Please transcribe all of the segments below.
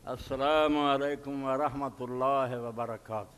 السلام علیکم ورحمۃ اللہ وبرکاتہ۔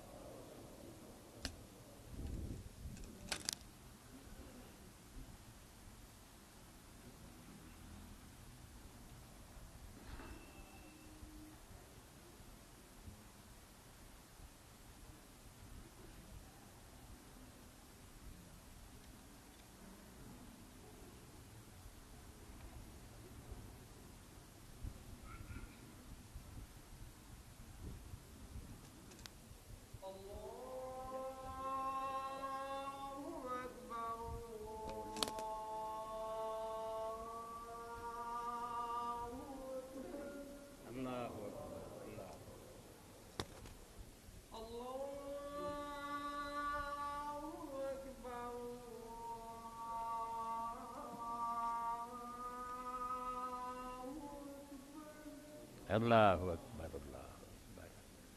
اللہ اکبر اللہ اکبر۔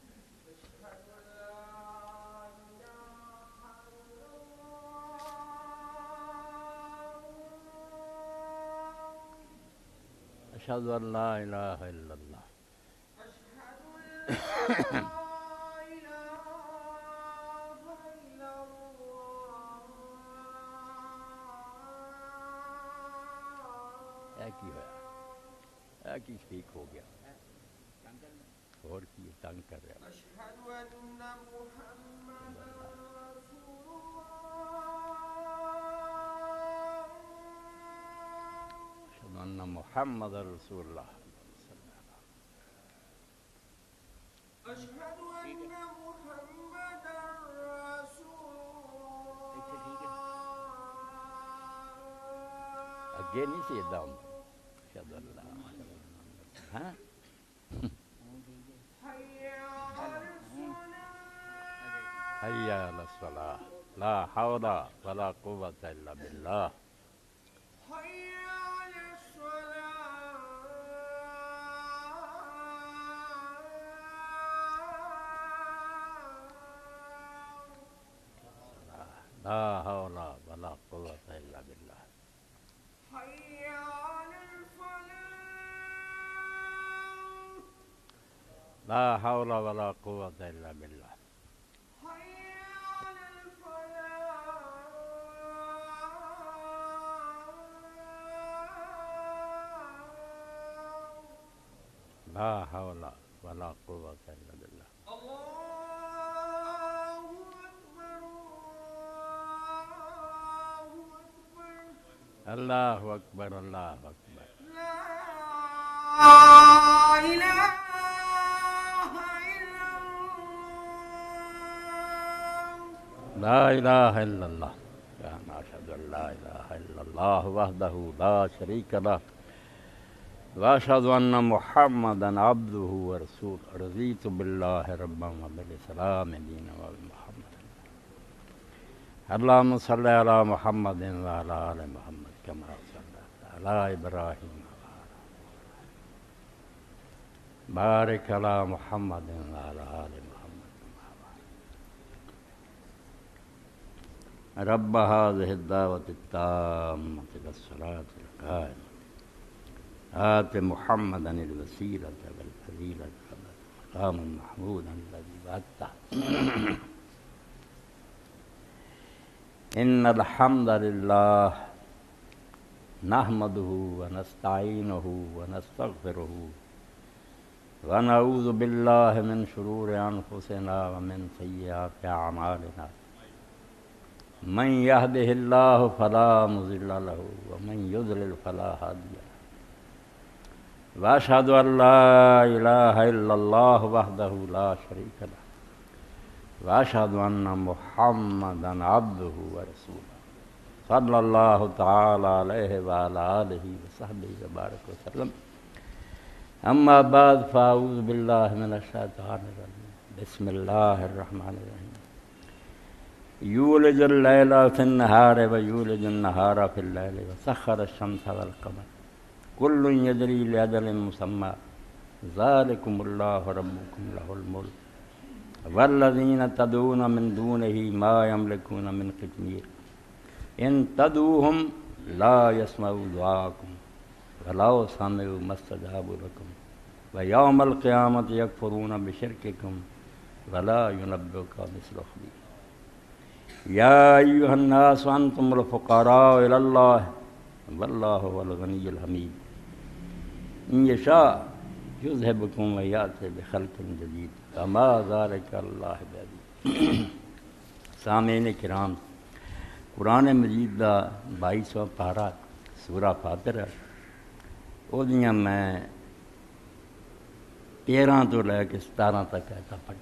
اشہد ان لا الہ الا اللہ۔ ایک ہی ہوا، ایک ہی ٹھیک ہو گیا، اور کی تنگ کر رہا ہے۔ اشہد ان محمد رسول اللہ۔ اگے نہیں سی ادا ہوں۔ اشہد ان لا ہاں حی علی الصلاۃ لا حول ولا قوۃ الا باللہ۔ لا حول ولا قوۃ الا باللہ۔ لا حول ولا قوۃ الا باللہ۔ لا حول ولا قوۃ الا باللہ۔ اللہ اکبر اللہ اکبر۔ لا الہ الا اللہ۔ اشہد ان لا الہ الا اللہ وحدہ لا شریک لہ واشہد ان محمدا عبدہ ورسولہ۔ رضیت باللہ ربا وبالاسلام دینا وبمحمد۔ اللہم صلی علی محمد وعلی آل محمد کما صلیت علی ابراہیم بارک علی محمد وعلی آل محمد۔ رب هذه الدعوة التامة والصلاة القائمة آت محمدا الوسيلة والفضيلة والمقام المحمود الذي وعدته۔ إن الحمد لله نحمده ونستعينه ونستغفره ونعوذ بالله من شرور أنفسنا ومن سيئات أعمالنا، من يهده الله فلا مضل له ومن يضلل فلا هادي له، وأشهد أن لا إله إلا الله وحده لا شريك له، وأشهد أن محمدا عبده ورسوله صلى الله تعالى عليه وعلى آله وصحبه وبارك وسلم۔ أما بعد فأعوذ بالله من الشيطان الرجيم، بسم الله الرحمن الرحيم۔ يولج الليل في النهار ويولج النهار في الليل وسخر الشمس والقمر كل يجري لأجل مسمى ذلكم الله ربكم له الملك والذين تدعون من دونه ما يملكون من قطمير إن تدعوهم لا يسمعوا دعاءكم ولو سمعوا ما استجابوا لكم وَيَوْمَ الْقِيَامَةِ يَكْفُرُونَ بِشِرْكِكُمْ وَلَا يُنَبِّئُكَ مِثْلُ خَبِيرٍ يَا أَيُّهَا النَّاسُ أَنْتُمُ الْفُقَرَاءُ إِلَى اللَّهِ وَاللَّهُ هُوَ الْغَنِيُّ الْحَمِيدُ إِنْ يَشَاء يُذْهِبْكُمْ وَيَأْتِ بِخَلْقٍ جَدِيدٍ وَمَا ذَلِكَ عَلَى اللَّهِ بِعَزِيزٍ سامعین کرام، قرآن مجید دا 22واں پارہ سورہ فاطر ہے، وہ میں 13 تو لے کے 17 تک ایسا پڑھ۔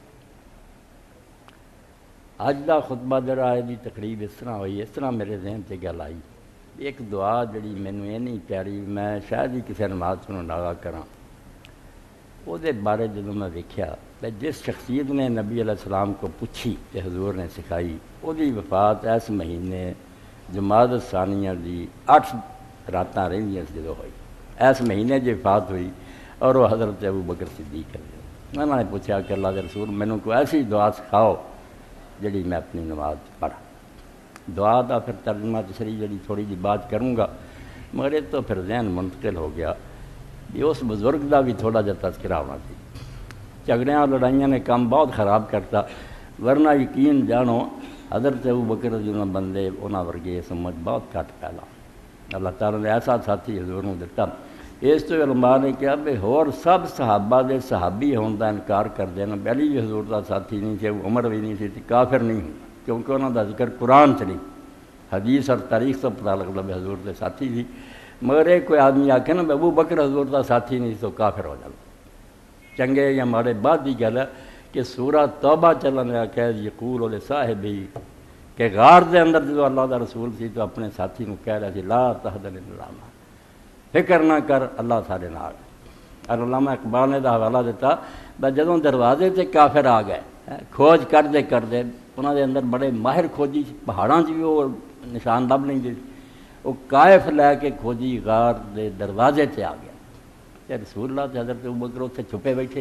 اج دا خطبہ جڑا ہے دی تقریب اس طرح ہوئی، اس طرح میرے ذہن سے گل آئی، ایک دعا جڑی مینوں یہ نہیں پیاری، میں شاید ہی کسی نماز سنوں ناغا کراں، وہ دے بارے جدوں میں دیکھیا کہ جس شخصیت نے نبی علیہ السلام کو پوچھی کہ حضور نے سکھائی، وہ دی وفات اس مہینے جمادی الثانیہ دی 8 راتاں رہندیاں جدوں ہوئی، اس مہینے جو وفات ہوئی، اور وہ حضرت ابو بکر صدیق ہے۔ میں نے پوچھا کہ اللہ کے رسول مینوں کوئی ایسی دعا سکھاؤ جڑی میں اپنی نماز پڑھا۔ دعا دا پھر ترجمہ تشریح جڑی تھوڑی جی بات کروں گا، مگر یہ تو پھر ذہن منتقل ہو گیا کہ اس بزرگ دا بھی تھوڑا جا تذکرہ ہونا چاہیے۔ جھگڑیاں لڑائیاں نے کام بہت خراب کرتا، ورنہ یقین جانو حضرت ابو بکر جنہوں بندے انہاں ورگے سمجھ بہت گھٹ پہلا اللہ تعالیٰ نے ایسا ساتھی حضور نے دتا۔ اس تو علماء نے کہا بھئی ہور سب صحابہ دے صحابی ہون دا انکار کر دینا، علی بھی حضور دا ساتھی نہیں تھے، عمر بھی نہیں تھی، کافر نہیں ہوں، کیونکہ انہوں دا ذکر قرآن سے نہیں، حدیث اور تاریخ سے پتہ لگتا بھی حضور دے ساتھی تھی۔ مگر ایک کوئی آدمی آکھے نا ابو بکر حضور دا ساتھی نہیں تو کافر ہو جاتا۔ چنگے یا مارے بعد دی گل ہے کہ سورہ توبہ چلن لیا کہ یقول لصاحبی کہ غار دے اندر جو اللہ دا رسول سی تو اپنے ساتھی کو کہہ رہا سی لا تحزن اللہ، فکر نہ کر اللہ سارے نال۔ اور علامہ اقبال نے دا حوالہ دیتا بس جدوں دروازے تے کافر آ گئے، کھوج کردے انہاں دے اندر بڑے ماہر کھوجی، پہاڑاں بھی وہ نشان لب نہیں دے، وہ کائف لے کے کھوجی غار دے دروازے تے آ گیا کہ رسول اللہ تے حضرت ابوبکر اتنے چھپے بیٹھے،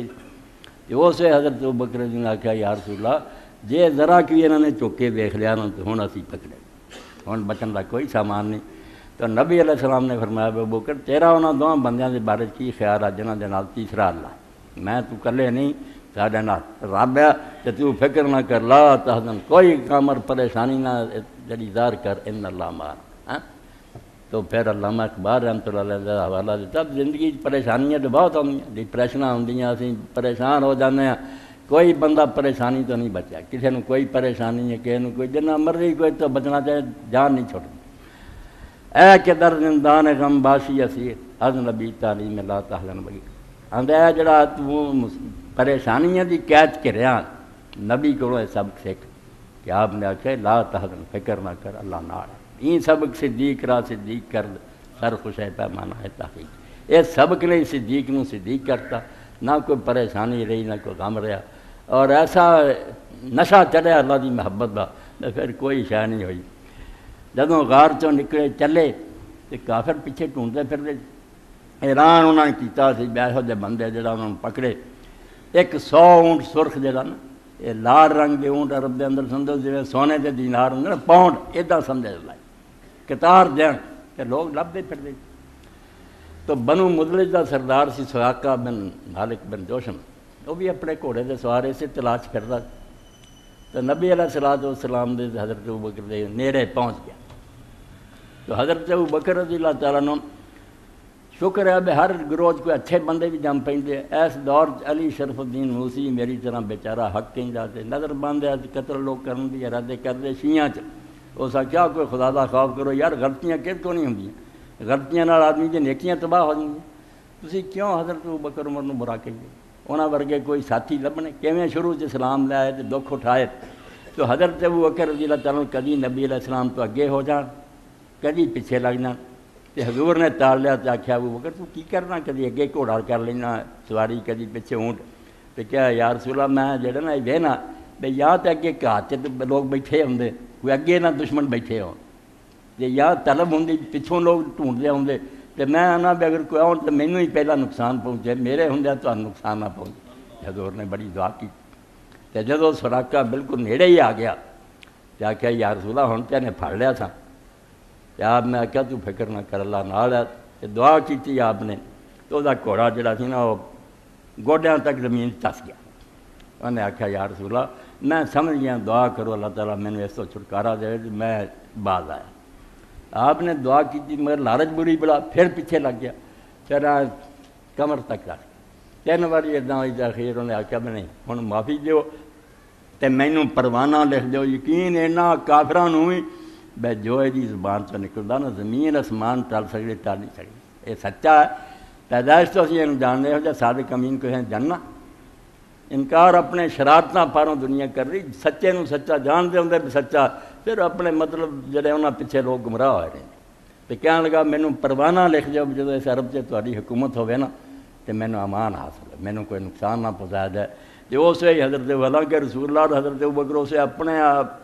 اسے حضرت ابوبکر جی نے آخیا یا رسول اللہ جے ذرا کی انہوں نے چوکے دیکھ لیا نا تو ہن اسی پکڑے، ہن بچن کا کوئی سامان نہیں۔ تو نبی علیہ السلام نے فرمایا ابو بکر تیرا انہاں دونوں بندیاں دے بارے کی خیال ہے جنہاں دے نال تیسرا اللہ، میں تو کلے نہیں ساڈے نال رب ہے، تے تو فکر نہ کر، لا تحزن کوئی غم اور پریشانی نہ جڑی ظاہر کر، ان اللہ معنا۔ تو پھر علامہ اقبال رحمۃ اللہ علیہ کا حوالہ دیتا زندگی پریشانیاں تو بہت آؤں، ڈپریشناں ہوندیاں، اسی پریشان ہو جانے ہیں، کوئی بندہ پریشانی تو نہیں بچا، کسی نے کوئی پریشانی ہے، کسی نے کوئی جنہ مرضی کوئی تو بچنا چاہے جان نہیں چھوڑنی۔ اے کہ در زندان غم باشی اسیر از نبی تعلیم لا تحزن بگی، آندا ہے جڑا تو پریشانیاں دی قید کریا نبی کو سبق سکھ کہ آپ نے آکھے لا تحزن فکر نہ کر اللہ نال، این سبق صدیق را صدیق کر سر خوش ہے پیمانہ ہے تحقیق، یہ سبق نے صدیق نو صدیق کرتا، نہ کوئی پریشانی رہی نہ کوئی غم رہا، اور ایسا نشہ چڑھیا اللہ دی محبت دا تو پھر کوئی شے نہیں ہوئی۔ جدوں غار چوں نکلے چلے تو کافر پیچھے ڈھونڈتے پھرتے، اعلان انہوں نے کیتا سی بیہو دے بندے جڑا انہوں نے پکڑے، ایک 100 اونٹ سرخ جڑا نا، یہ لال رنگ دے اونٹ عرب دے اندر سمجھو جی سونے دے دینار ہوں نا پاؤنڈ ادا سمجھے لائے کتار دین کہ لوگ لبتے پھرتے۔ تو بنو مدلج دا سردار سی سراقہ بن مالک بن جوشم، وہ بھی اپنے گھوڑے دے سوارے سے تلاش کرتا، تو نبی علیہ السلام دے حضرت ابوبکر دے نیڑے پہنچ گیا۔ تو حضرت ابوبکر رضی اللہ تعالیٰ عنہ شکر ہے بے ہر روز کوئی اچھے بندے بھی جم پہنتے، اس دور علی شرف الدین موسی میری طرح بیچارہ حق کہیں جاتے نظر باندھے قتل لوگ کرن دی ارادے کرتے شیعہ چ، اس کیا کوئی خدا دا خوف کرو یار، غلطیاں کس کو نہیں ہوندیاں، غلطیاں نال آدمی دی نیکیاں تباہ ہو جائیں، تسی کیوں حضرت ابوبکر عمر نو برا کہیے، انہاں ورگے کوئی ساتھی لبنے کیویں شروع چ اسلام لے آئے تے دکھ اٹھائے۔ تو حضرت ابوبکر رضی اللہ تعالیٰ کدی نبی علیہ السلام تو اگے ہو جان کدی پیچھے لگ جان، تے حضور نے ٹال لیا تو آخیا ابوبکر تو کی کرنا، کدی اگے گھوڑا کر لینا سواری کدی پیچھے اونٹ، تو کیا یا رسول اللہ میں جڑا نا یہ نا بھئی یا تو اگے گھات لوگ بیٹھے ہوں کوئی اگے نہ دشمن بیٹھے ہو، یا طلب ہوں پچھوں لوگ ڈھونڈتے ہوں، تو میں آنا بھی اگر کوئی آن تو مینوں ہی پہلا نقصان پہنچے، میرے ہوں تو نقصان نہ پہنچے۔ حضور نے بڑی دعا کی، تو جدو سراقہ بالکل نیڑے ہی آ گیا تو آخیا یا رسول اللہ ہن تے نے پھڑ لیا تھا، آپ نے آخیا تو فکر نہ کر اللہ نال ہے، دعا کی آپ نے، تو وہ گھوڑا جڑا سی نا وہ گوڈیاں تک زمین چس گیا. انہیں آخیا یا رسول اللہ میں سمجھ گیا, دعا کرو اللہ تعالیٰ مینوں اس تو چھٹکارا دے. میں باز آیا. آپ نے دعا کی مگر لالچ بری بڑا, پھر پیچھے لگ گیا, پھر کمر تک رکھ. 3 باری ادا ہوئی تاخیر. انہیں آخیا میں نہیں ہوں معافی دیو تے مینوں پروانہ لکھ دیو. یقین اینا کافراں نوں بھی بے جو یہ زبان تو نکلدا نا, زمین آسمان ٹل سکدے ٹل نہیں سکدے. یہ سچا ہے, پیدائش تو اسی جاننے ہو جا صادق امین کو جاننا. انکار اپنے شرارتاں پاروں دنیا کر رہی, سچے نوں سچا جانتے ہوندے بھی سچا, پھر اپنے مطلب جڑے انہاں پیچھے لوگ گمراہ ہوئے رہے. تو کہنے لگا مینوں پروانہ لکھ جاؤ جدوں اس عرب سے تہاڈی حکومت ہوے نا تو مینوں امان حاصل ہے, مینوں کوئی نقصان نہ پہنچایا جائے. جو اس وی حضرت حالانکہ رسول اللہ اور حضرت ابوبکر اسے اپنے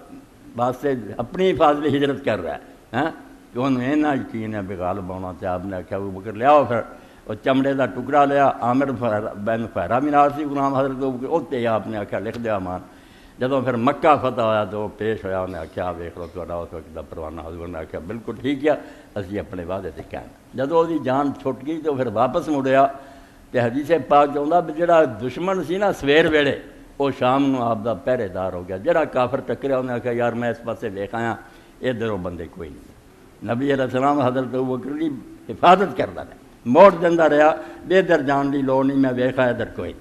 واسطے اپنی حفاظت ہجرت کر رہا ہے کہ انہوں نے نہ یقین ہے بے غالب ہونا. تو آپ نے آخیا ابوبکر لیاؤ, پھر وہ چمڑے کا ٹکڑا لیا, عامر بن فہرا مینار سی غلام حضرت ابوبکر, اتنے آپ نے آخیا لکھ دیا امان. جدوں پھر مکہ فتح ہوا تو پیش ہوا, انہیں آخیا ویکھ لو تہاڈا اس وقت دا پروانہ. حضور نے آخیا بالکل ٹھیک ہے, اسی اپنے وعدے تے قائم. جدوں وہ جان چھٹ گئی تو پھر واپس مڑیا. تو حدیث پاک چاہتا بھی جڑا دشمن سی نا سویر ویڑے وہ شام نو آپ دا پہرے دار ہو گیا. جڑا کافر ٹکریا انہیں آخیا یار میں اس پاسے ویکھ آیا, ادھر وہ بندے کوئی نہیں. نبی علیہ السلام حضرت ابوبکر کی حفاظت کرتا رہا, موڑ دینا رہا بے ادھر جان کی لوڑ نہیں, میں ویکھا ادھر کوئی.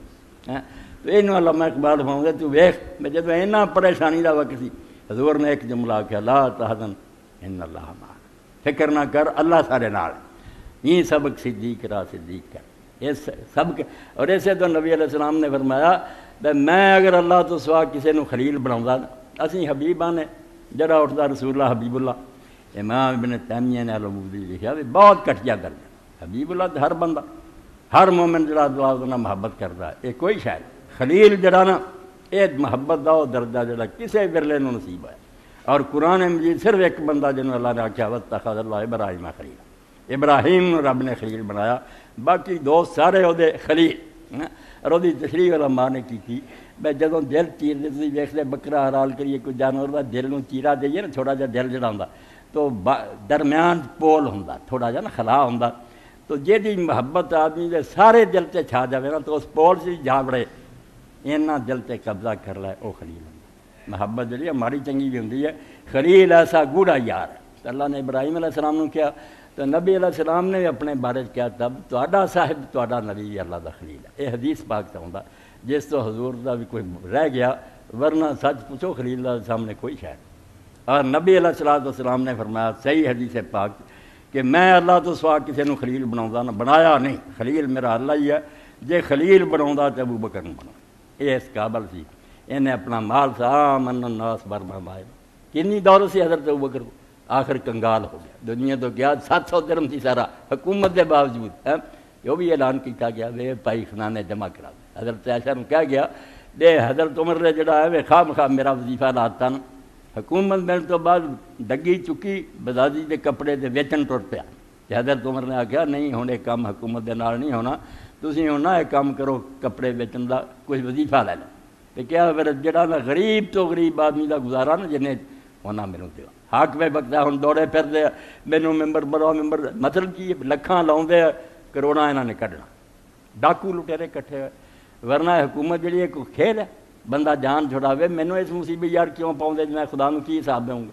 تو یہ علامہ اقبال فرماؤں گے تو ویکھ میں جب اینا پریشانی کا وقت سی حضور نے ایک جملہ آخیا لا تحزن ان اللہ معنا, فکر نہ کر اللہ سارے نال. یہ سبق صدیق را صدیق کر اس سب کے. اور اسے تو نبی علیہ السلام نے فرمایا میں اگر اللہ تو سوا کسی نو خلیل بناؤں, اسی حبیب نے جڑا اٹھتا رسول اللہ حبیب اللہ. امام ابن تیمیہ نے العبودی لکھا بھی بہت کٹیا کر دیا. حبیب اللہ ہر بندہ ہر مومن جڑا اللہ محبت کرتا ہے, یہ کوئی شاید خلیل جڑا نا یہ محبت دا وہ درجہ جڑا کسی ورلے نو نصیب ہے. اور قرآن مجید صرف ایک بندہ جنہوں اللہ نے آخیا واتخذ اللہ ابراہیم خلیل, ابراہیم رب نے خلیل بنایا, باقی دوست سارے وہ خلیل. اور وہ تشریح علماء نے کی تھی بھائی جدوں دل چیر دے تھی ویکھتے بکرا حلال کریے کوئی جانور کا دل نو چیرا دئیے نا, تھوڑا جہا دل جڑا ہوندا تو درمیان پول ہوندا تھوڑا جہا نا خلا ہوندا, تو جیڑی محبت آدمی دے سارے دل تے چھا جاوے نا تو اس پول سے جا بڑے اینا دل تے قبضہ کر لائے وہ خلیل ہوندا. محبت جڑی ہماری چنگی بھی ہوندی ہے. خلیل ایسا گوڑا یار ہے. اللہ نے ابراہیم علیہ السلام نے کیا تو نبی علیہ السلام نے اپنے بارے کیا تب تہاڈا صاحب تہاڈا نبی اللہ دا خلیل ہے. یہ حدیث پاک تا ہوندا جس تو حضور دا بھی کوئی رہ گیا, ورنہ سچ پوچھو خلیل اللہ سامنے کوئی شے. اور نبی علیہ السلام نے فرمایا صحیح حدیث پاک کہ میں اللہ تو سوا کسی نو خلیل بناؤں نہ بنایا نہیں, خلیل میرا اللہ ہی ہے. جے خلیل بناؤں تو ابوبکر نو بنا, یہ اس قابل سی. انہیں اپنا مال سا من الناس برما مائے کنی دور سی حضرت ابوبکر کو, آخر کنگال ہو گیا. دنیا تو گیا 700 درہم تھی سارا حکومت کے باوجود. جو بھی اعلان کیا گیا وے پائی خزانے جمع کرا دے. حضرت عائشہ نے کہا گیا دے حضرت عمر نے جڑا ہے وے خواہ مخواہ میرا وظیفہ لاتا نا, حکومت ملنے تو بعد ڈگی چکی بزازی کے کپڑے دے ویچن ٹر پیا. حضرت عمر نے آخیا نہیں ہوں یہ کام حکومت کے نال نہیں ہونا, تسی ہوں نہ یہ کام کرو کپڑے ویچن کا کوئی وظیفہ لے لو. تو کیا پھر جڑا نا غریب تو غریب آدمی کا گزارا نا جنہیں ہونا میرے دیو حق پہ بکتا ہوں دوڑے پھرتے مینوں ممبر بڑا ممبر مطلب کی لکھاں لاؤندے کروڑاں انہوں نے کڈنا. ڈاکو لٹیرے کٹھے ہوئے, ورنہ حکومت جڑی ہے کوئی کھیل ہے بندہ جان چھڑاوے. مینوں اس مصیبت یار کیوں پاؤں دے میں خدا نو کی حساب دوں گا.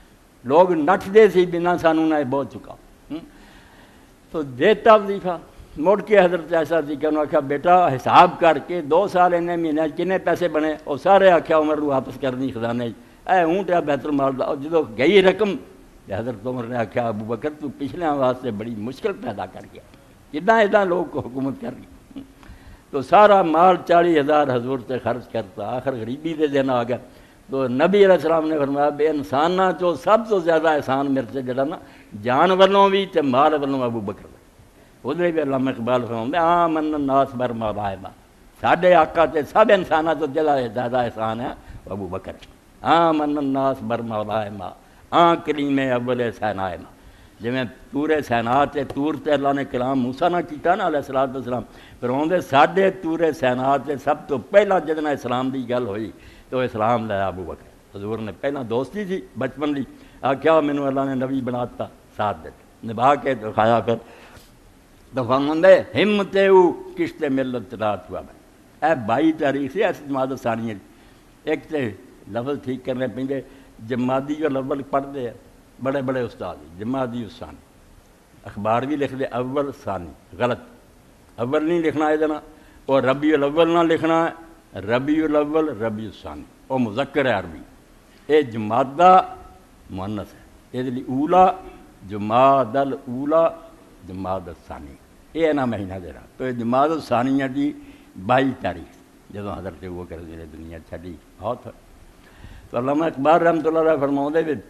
لوگ نٹ دے سی بنا سانوں نہ بہت چکا تو دیتا وظیفہ. مڑ کے حضرت عائشہ سی کہ آخیا بیٹا حساب کر کے 2 سال انہیں مہینے کنے پیسے بنے, وہ سارے آخیا عمر واپس کرنی خزانے اے اونٹیا بیت المال دا. جدو گئی رقم حضرت عمر نے آخیا ابوبکر تو پچھلے واسطے بڑی مشکل پیدا کر گیا, کتنا ادا لوگ کو حکومت کر گئی. تو سارا مال 40,000 حضور سے خرچ کرتا, آخر غریبی دے دن آ گیا. تو نبی علیہ السلام نے فرمایا بے انساناں چو سب تو زیادہ احسان میرے سے جڑا نا جان والوں بھی تے مال والوں ابوبکر. ادھر بھی علامہ اقبال فرماؤں آمن الناس برما بائبا, ساڈے آقا تے سب انساناں تو جڑا زیادہ احسان ہے ابوبکر. آمن الناس برما بائما کلیم اول سینائما. جی پورے سینات تور تے اللہ نے کلام موسیٰ نہ کیتا نا علیہ السلام, فرماؤں ساڈے تورے سینات سب تو پہلا جدنا اسلام دی گل ہوئی تو اسلام لایا ابوبکر. حضور نے پہلا دوستی تھی بچپن دی, آخیا مینوں اللہ نے نبی بناتا, ساتھ دے نبھا کے دکھایا. پھر تو فرماندے ہمت او کشت ملت رات ہوا اے 22 تاریخ سے اس جماعت ثانیہ ایک تے لفظ ٹھیک کرنے پہ جمادی جو الاول پڑھتے ہیں بڑے بڑے استاد جمادی الثانی، اخبار بھی لکھ دے اول ثانی، غلط، اول نہیں لکھنا ہے دینا، اور ربیع الاول نہ لکھنا ہے، ربیع الاول ربیع الثانی، وہ مذکر ہے عربی، یہ جمادہ مؤنث ہے، یہ اولا جماد الاولا جماد الثانی، یہ نا مہینہ دے رہا تو جماد الثانیہ دی 22 تاریخ جدوں حضرت وہ کر دے دنیا چھڈی بہت ہے۔ تو علامہ اقبال رحمۃ اللہ علیہ فرماؤندے وچ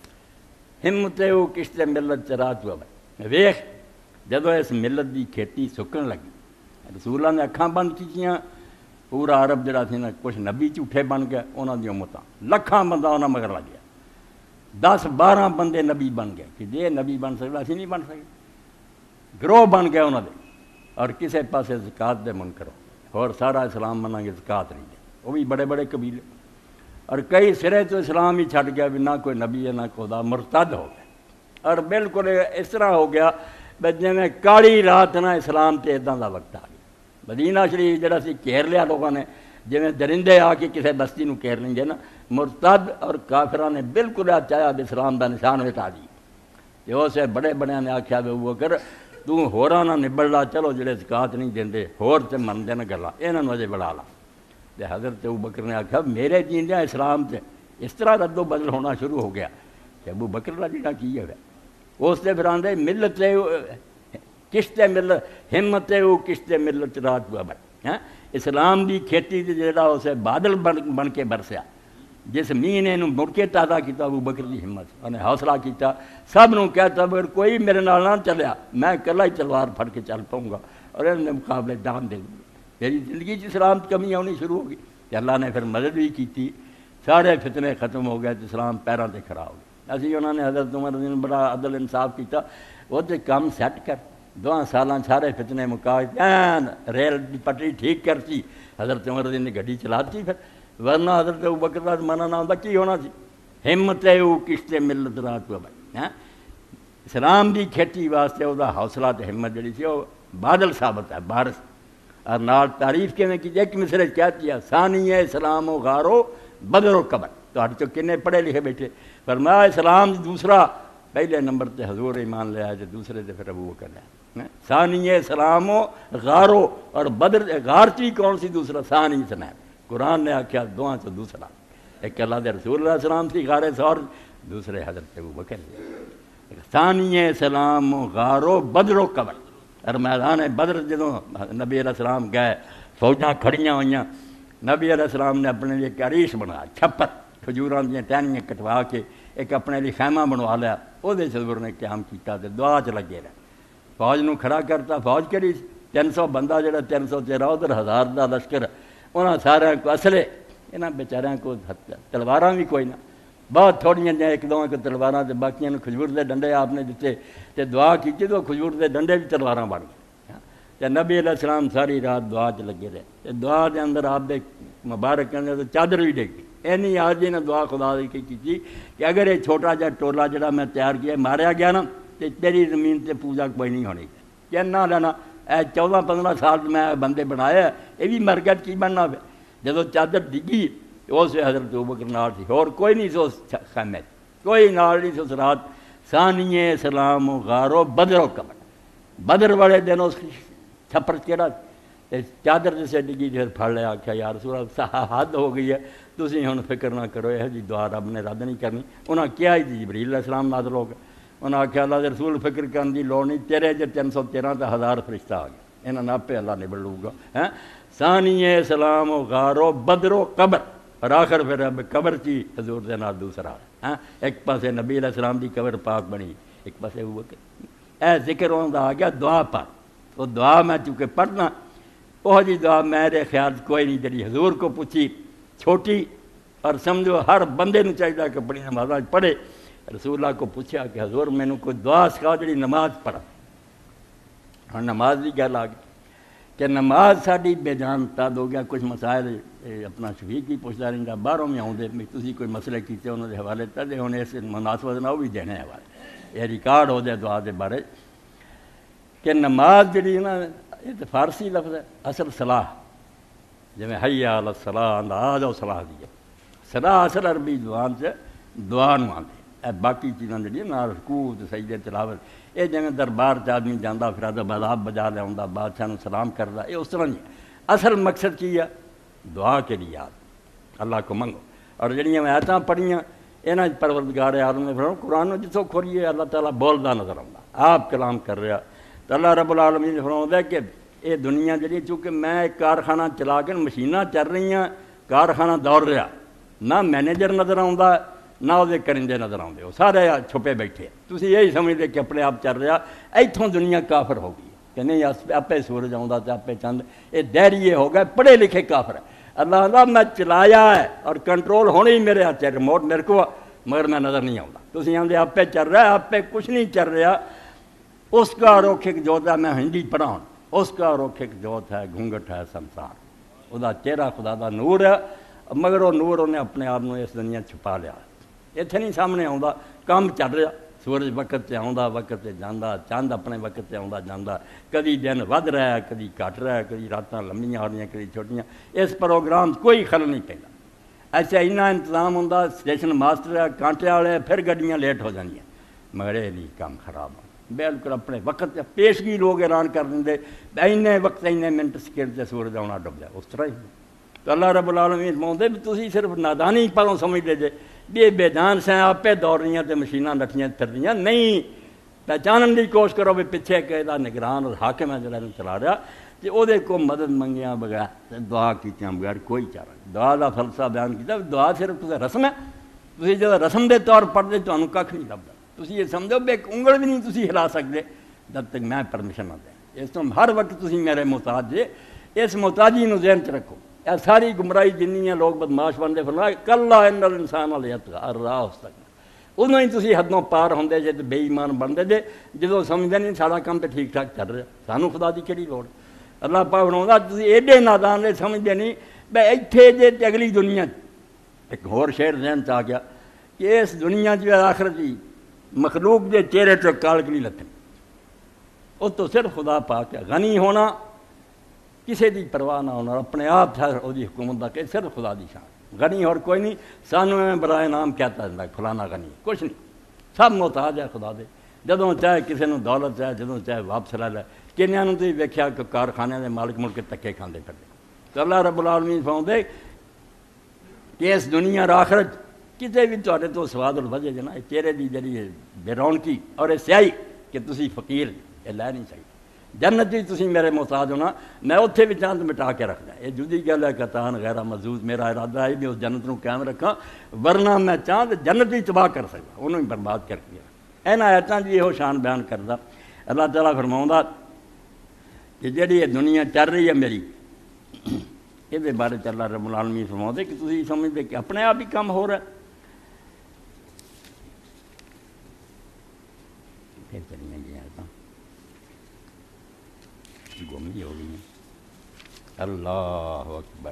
ہمت او کشت ملت چرات ہوا ویخ جدوں اس ملت دی کھیتی سکن لگی رسولاں نے اکھاں بند کیتیاں، پورا عرب جڑا سی نا کچھ نبی جھوٹے بن گئے، انہاں دی امتاں لکھاں بندہ انہاں مگر لگ گیا، 10-12 بندے نبی بن گئے کہ جے نبی بن سکدا اسی نہیں بن سکے، گروہ بن گئے انہاں دے، اور کسے پاسے زکات دے منکر اور سارا اسلام مناں گے زکات نہیں دے، وہ بھی بڑے بڑے قبیلے، اور کئی سرے تو اسلام ہی چھٹ گیا بھی نہ کوئی نبی ہے نہ خدا، مرتد ہو گئے، اور بالکل اس طرح ہو گیا جی میں کالی رات نہ اسلام تے اداں دا وقت آ گیا، مدینہ شریف جڑا سی گھیر لیا لوگوں نے، جی درندے آ کے کسی بستی نو گھیر لیں گے نا، مرتد اور کافراں نے بالکل چاہیا اسلام دا نشان مٹا دی، جو سے بڑے بڑے نے آکھیا بھی وہ کر تو ہوراں نہ نبڑ لا، چلو جڑے زکات نہیں دیندے ہور تے من دے نہ گلا انہاں نوں اجے بڑھا لا، تے حضرت ابوبکر نے آکھیا میرے جیندیاں اسلام تے اس طرح رد و بدل ہونا شروع ہو گیا کہ ابوبکر دا جینا کی ہے اس تے پھر آندے ملت کشت ملت ہمت او کشت ملت رات ہوا بھائی اسلام دی کھیتی تے جڑا اسے بادل بن کے برسیا، جس میہ نے انہوں مڑ کے تازہ کیتا ابوبکر دی ہمت، انہیں حوصلہ کیتا، سب نوں کہتا اگر کوئی میرے نال نہ چلیا میں کلا ہی تلوار پھڑ کے چل پاؤں گا اور انہوں نے مقابلے جان دے دوں، میری زندگی کی اسلام کمی ہونی شروع ہو گئی، کہ اللہ نے پھر مدد بھی کیتی، سارے فتنے ختم ہو گئے تو اسلام پیراں تے کھڑا ہو گیا۔ اسی انہوں نے حضرت عمر رضی اللہ عنہ بڑا عدل انصاف کیتا، وہ تے کام سیٹ کر 2 سالاں سارے فتنے مکا ریل دی پٹری ٹھیک کرتی، حضرت عمر رضی اللہ عنہ گڈی چلاتی، پھر ورنہ حضرت ابوبکر دا منع نہ ہوندا کی ہونا سی، ہمت او کشت ملت رات ہوا بھائی، اسلام دی کھیتی واسطے وہ حوصلہ تے ہمت جڑی سی وہ بادل ثابت ہے بارش، اور نال تعریف کیویں کی ایک مصرے کہتی ہے ثانی اسلام و غارو بدر و قبر، تو چ کنے پڑھے لکھے بیٹھے، فرمایا اسلام دوسرا پہلے نمبر تے حضور ایمان لے آئے، دوسرے تے پھر ابو بکر لے ثانی اسلام و غارو، اور بدر غار چی کون سی دوسرا ثانی اسلام، قرآن نے آکھیا دعا تو دوسرا، ایک اللہ دے رسول اللہ السلام سی غار ثور، دوسرے حضرت ابو بکر ثانی اسلام و غارو بدر و قبر، اور میدان بدر جدوں نبی علیہ السلام گئے فوجاں کھڑیاں ہوئیاں، نبی علیہ السلام نے اپنے لیے کریش بنایا، چھپر کھجوراں دیاں ٹہنیاں کٹوا کے ایک اپنے لیے خیمہ بنوا لیا، وہ حضور نے قیام کیتا تے دعا چ لگے رہے، فوج نو کھڑا کرتا، فوج کری 300 بندہ جڑا 313 ادھر 1000 دا لشکر، انہاں سارے کو اسلحے، انہاں بیچاریاں کو تلواراں بھی کوئی نہ، بہت تھوڑیاں جہاں 1-2 کو تلواراں تے باقیاں نوں کھجور دے ڈنڈے آپ نے دیتے تے دعا کیتی تو کھجور دے ڈنڈے بھی تلواراں بن گئے، تے نبی علیہ السلام ساری رات دعا چ لگے رہے، تے دعا دے اندر آپ دے مبارک کے اندر چادر بھی ڈگ گئی، اینی آج نے دعا خدا دی کی کہ اگر یہ چھوٹا جا ٹولا جڑا میں تیار کیا ماریا گیا نا تے تیری زمین تے پوجا کوئی نہیں ہونی، کہنا لینا اے 14-15 سال میں بندے بنایا یہ بھی مر گیا کی بننا پہ، جدو چادر ڈگی اس حضرت ابوبکر نال سی، اور کوئی نہیں سو خیمے، کوئی نال نہیں سو رات، ثانی اسلام و غارو بدر و قبر، بدر والے دن اس چھپر کیڑا چادر جسے ڈگی پھر پھڑ لیا، آکھیا یا رسول اللہ حد ہو گئی ہے، تسی ہن فکر نہ کرو، یہ جی دعا رب نے رد نہیں کرنی، انہاں کیا ہی جی جبریل علیہ السلام نازل ہو گئے، انہاں آکھیا اللہ دے رسول فکر کرن دی لوڑ نہیں، تیرے جے 313 تے 1000 فرشتہ آ گئے، انہاں ناپے اللہ نبڑ لوں گا، ثانی اسلام و غارو بدر و قبر، اور آخر پھر اب قبر چی حضور دے نال دوسرا، ایک پاسے نبی علیہ السلام دی قبر پاک بنی، ایک پاسے ابوبکر، اے ذکر ہوندا آ گیا دعا پر، وہ دعا میں چونکہ پڑھنا وہ جی دعا میرے خیال کوئی نہیں جڑی حضور کو پوچھی چھوٹی، اور سمجھو ہر بندے نو چاہیے کہ بڑی نمازاں پڑھے، رسول اللہ کو پوچھا کہ حضور میں نے کوئی دعا سکھا جڑی نماز پڑھا، ہاں نماز کی گل آ گئی کہ نماز ساری بے جان تد ہو گیا، کچھ مسائل اپنا شفیق بھی پوچھتا رہتا، باہروں میں آؤں تھی کوئی مسئلے کیتے انہوں نے حوالے تدے ہونے اس مناسبت نہ وہ بھی دینے حوالے، یہ ریکارڈ ہو جائے دعا دے بارے کہ نماز جڑی نا یہ تو فارسی لفظ ہے، اصل صلاح، جی میں حی علی الصلاح آ جاؤ صلاح دی صلاح اصل عربی زبان سے دعا نو آتے، اے باقی چیزاں جڑی نا رکوع سجدے تلاوت یہ جی دربار سے آدمی جانا پھر بذاب بجا لیا بادشاہ نو سلام کرتا، یہ اس طرح نہیں ہے۔ اصل مقصد کی ہے دعا کے لیے یاد اللہ کو منگو، اور جڑیاں میں آیتاں پڑھیاں یہاں پروردگار عالم نے فرمایا قرآن جتوں کھولیے اللہ تعالیٰ بولدا نظر آتا، آپ کلام کر رہا تو اللہ رب العالمین نے فرمایا کہ یہ دنیا جڑی چونکہ میں ایک کارخانہ چلا کے مشیناں چل رہی ہیں، کارخانہ دوڑ رہا، نہ مینیجر نظر آتا نہ وہ کرندے نظر آتے، وہ سارے چھپے بیٹھے، تسی یہی سمجھتے کہ اپنے آپ چل رہا، ایتھوں دنیا کافر ہو گئی کہ نہیں آپے سورج آتا تو آپے چند، یہ دہریے ہو گئے پڑھے لکھے کافر ہے۔ اللہ اللہ میں چلایا ہے اور کنٹرول ہونے ہی میرے ہاتھ ہے، ریموٹ میرے کو مگر میں نظر نہیں آتا، تسی آتے آپ پہ چل رہا ہے، آپ پہ کچھ نہیں چل رہا، اس کا روکھ ایک جوت ہے، میں ہندی پڑھاؤں، اس کا روکھ ایک جوت ہے، گھونگٹ ہے سنسار، وہ چہرہ خدا دا نور ہے، مگر وہ نور انہیں اپنے آپ اس دنیا چھپا لیا، اتنے نہیں سامنے آتا، کام چل رہا، سورج وقت سے آتا وقت سے جانا، چاند اپنے وقت سے آتا جانا، کدی دن ود رہا ہے کدی گھٹ رہا ہے، کدی راتاں لمبیاں آ رہی کدی چھوٹیاں، اس پروگرام کوئی خلل نہیں پہنا، ایسا اینا انتظام ہوتا، اسٹیشن ماسٹر ہے کانٹے والے، پھر گڈیاں لیٹ ہو جانیاں، مگر یہ نہیں کام خراب ہو بالکل اپنے وقت پیشگی لوگ اعلان کر دیں اینے وقت اینے منٹ سکیل سے سورج آنا ڈب جائے، اس طرح ہی تو اللہ رب العالمین فرماتے بھی تسی صرف نادانی پروں سمجھ لے جے بھی بے جان سے آپ پہ دوڑ رہی ہیں تو مشیناں نٹیاں پھر رہی ہیں، نہیں پہچانن کی کوشش کرو بھی پیچھے کہ نگران اور حاکم ہے جڑا چلا رہا کہ وہ کو مدد منگیاں بغیر دعا کیتیاں بغیر کوئی چارہ نہیں، دعا کا فلسفہ بیان کیا، دعا صرف رسم ہے، تسی جب رسم دے طور پڑھتے تمہیں کھ نہیں لبدا، تسی یہ سمجھو بے ایک انگل بھی نہیں تسی ہلا سکتے جب تک میں پرمیشن نہ دیں، اس تو ہر وقت تسی میرے محتاج جے، اس محتاجی نو ذہن چ رکھو، یہ ساری گمراہی جنیاں لوگ بدماش بنتے فرمایا کلا ان الانسان لیطغی ان رآہ استغنی، ادوں ہی تسی حدوں پار ہوندے جے تے بے ایمان بنتے جے جدوں سمجھتے نہیں سارا کام تے ٹھیک ٹھاک چل رہا، سانوں خدا دی کہڑی لوڑ، اللہ پاک فرماؤندا تسی ایڈے نادان نے سمجھتے نہیں بے ایتھے جے تے اگلی دنیا ایک ہور شعر ذہن چ آ گیا کہ اس دنیا چ آخرت دی مخلوق دے چہرے تے کالکلی لتھن، وہ تو صرف خدا پاک ہے، غنی ہونا کسی دی پرواہ نہ ہونا، اپنے آپ ہے وہ حکومت دا کہ صرف خدا دی شان، غنی اور کوئی نہیں، سانوں میں برائے نام کہتا ہے فلانا غنی، کچھ نہیں، سب محتاج ہے خدا دے، جدوں چاہے کسی نو دولت چاہے جدوں چاہے واپس لے لے، کنیاں نو تسی ویکھیا کہ کارخانے دے مالک مل کے تکے کھاندے پھردے، تو اللہ رب العالمین فرماؤندے کہ اس دنیا اور آخرت کتے بھی تہاڈے تو سواد الوجہ جنا چہرے دی جڑی بے رونقی اور یہ سیاہی کہ تسی فقیر یہ لے نہیں سکتے، جنت بھی تسی میرے محتاج ہونا، میں اتنے بھی چاند مٹا کے رکھنا، یہ جدی گل ہے کتان غیرہ مزود، میرا ارادہ ہے بھی اس جنت نو قائم رکھاں، ورنہ میں چاند جنت بھی تباہ کر سکتا، انہوں ہی برباد کر دیا، اینا آیتاں جی یہ شان بیان کردا، اللہ تعالیٰ فرماؤندا کہ جڑی یہ دنیا چل رہی ہے میری یہ بارے اللہ رب العالمین فرماؤندے کہ تسی سمجھتے کہ اپنے آپ ہی کام ہو رہا ہے، پھر چلیاں گیا گمی ہو گئی ہیں، اللہ اکبر،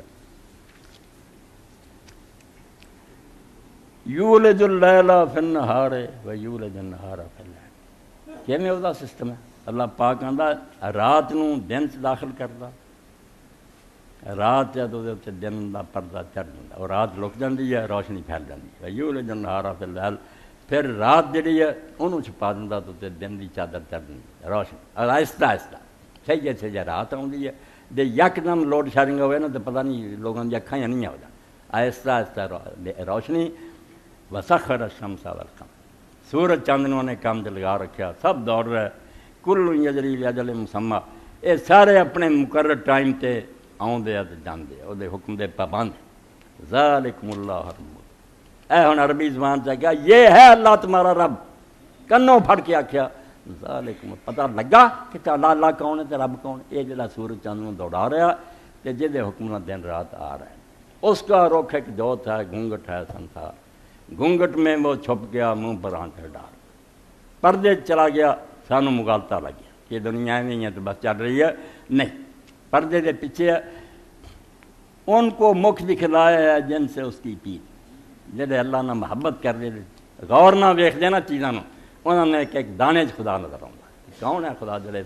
یولج اللیل فی النہار و یولج النہار فی اللیل، کیویں وہ سسٹم ہے، اللہ پاک آندا رات نو دن چ داخل کردا، رات ہے تو دن دا پردہ چڑھ جاتا، اور رات لک جاتی ہے روشنی پھیل جاتی ہے، یولج النہار فی اللیل، پھر رات جڑی ہے انہوں چھپا دینا تو دن دی چادر چڑھ جاتی ہے روشنی، اور آہستہ آہستہ سہی سے رات آتی ہے جی یکدم لوڈ شیڈنگ ہوئے نا تو پتہ نہیں لوگوں کی اکھاں نہیں ہو جاتی، آہستہ آہستہ روشنی، وسخر الشمس والقمر، سورج چاند نے کام تے لگا رکھا، سب دوڑ رہا ہے، کل یجری لاجل مسمى، یہ سارے اپنے مقرر ٹائم تے آؤندے تے جاندے، وہ حکم دے پابند، ذالکم اللہ رب، اے ہن عربی زبان سے کیا یہ ہے اللہ تمہارا رب، کنوں پھڑ کے آکھیا ذالکم، پتہ لگا کہ اللہ کون ہے تے رب کون ہے، یہ جڑا سورج چاند نوں دوڑا رہا تے جہدے حکم نال دن رات آ رہا ہے، اس کا رخ ایک جوت ہے، گھونگٹ ہے سنسار، گھونگٹ میں وہ چھپ گیا منہ پر آنکھیں ڈال، پردے چلا گیا، سانوں مغالطہ لگ گیا کہ دنیا نہیں ہے تو بس چل رہی ہے، نہیں، پردے دے پیچھے ان کو مکھ دکھلایا ہے جن سے اس کی پیٹ، جڑے اللہ نہ محبت کر دے غور نہ ویکھ دینا چیزاں نوں، انہوں نے ایک دانے چ خدا نظر آتا، کون ہے خدا جڑے سارے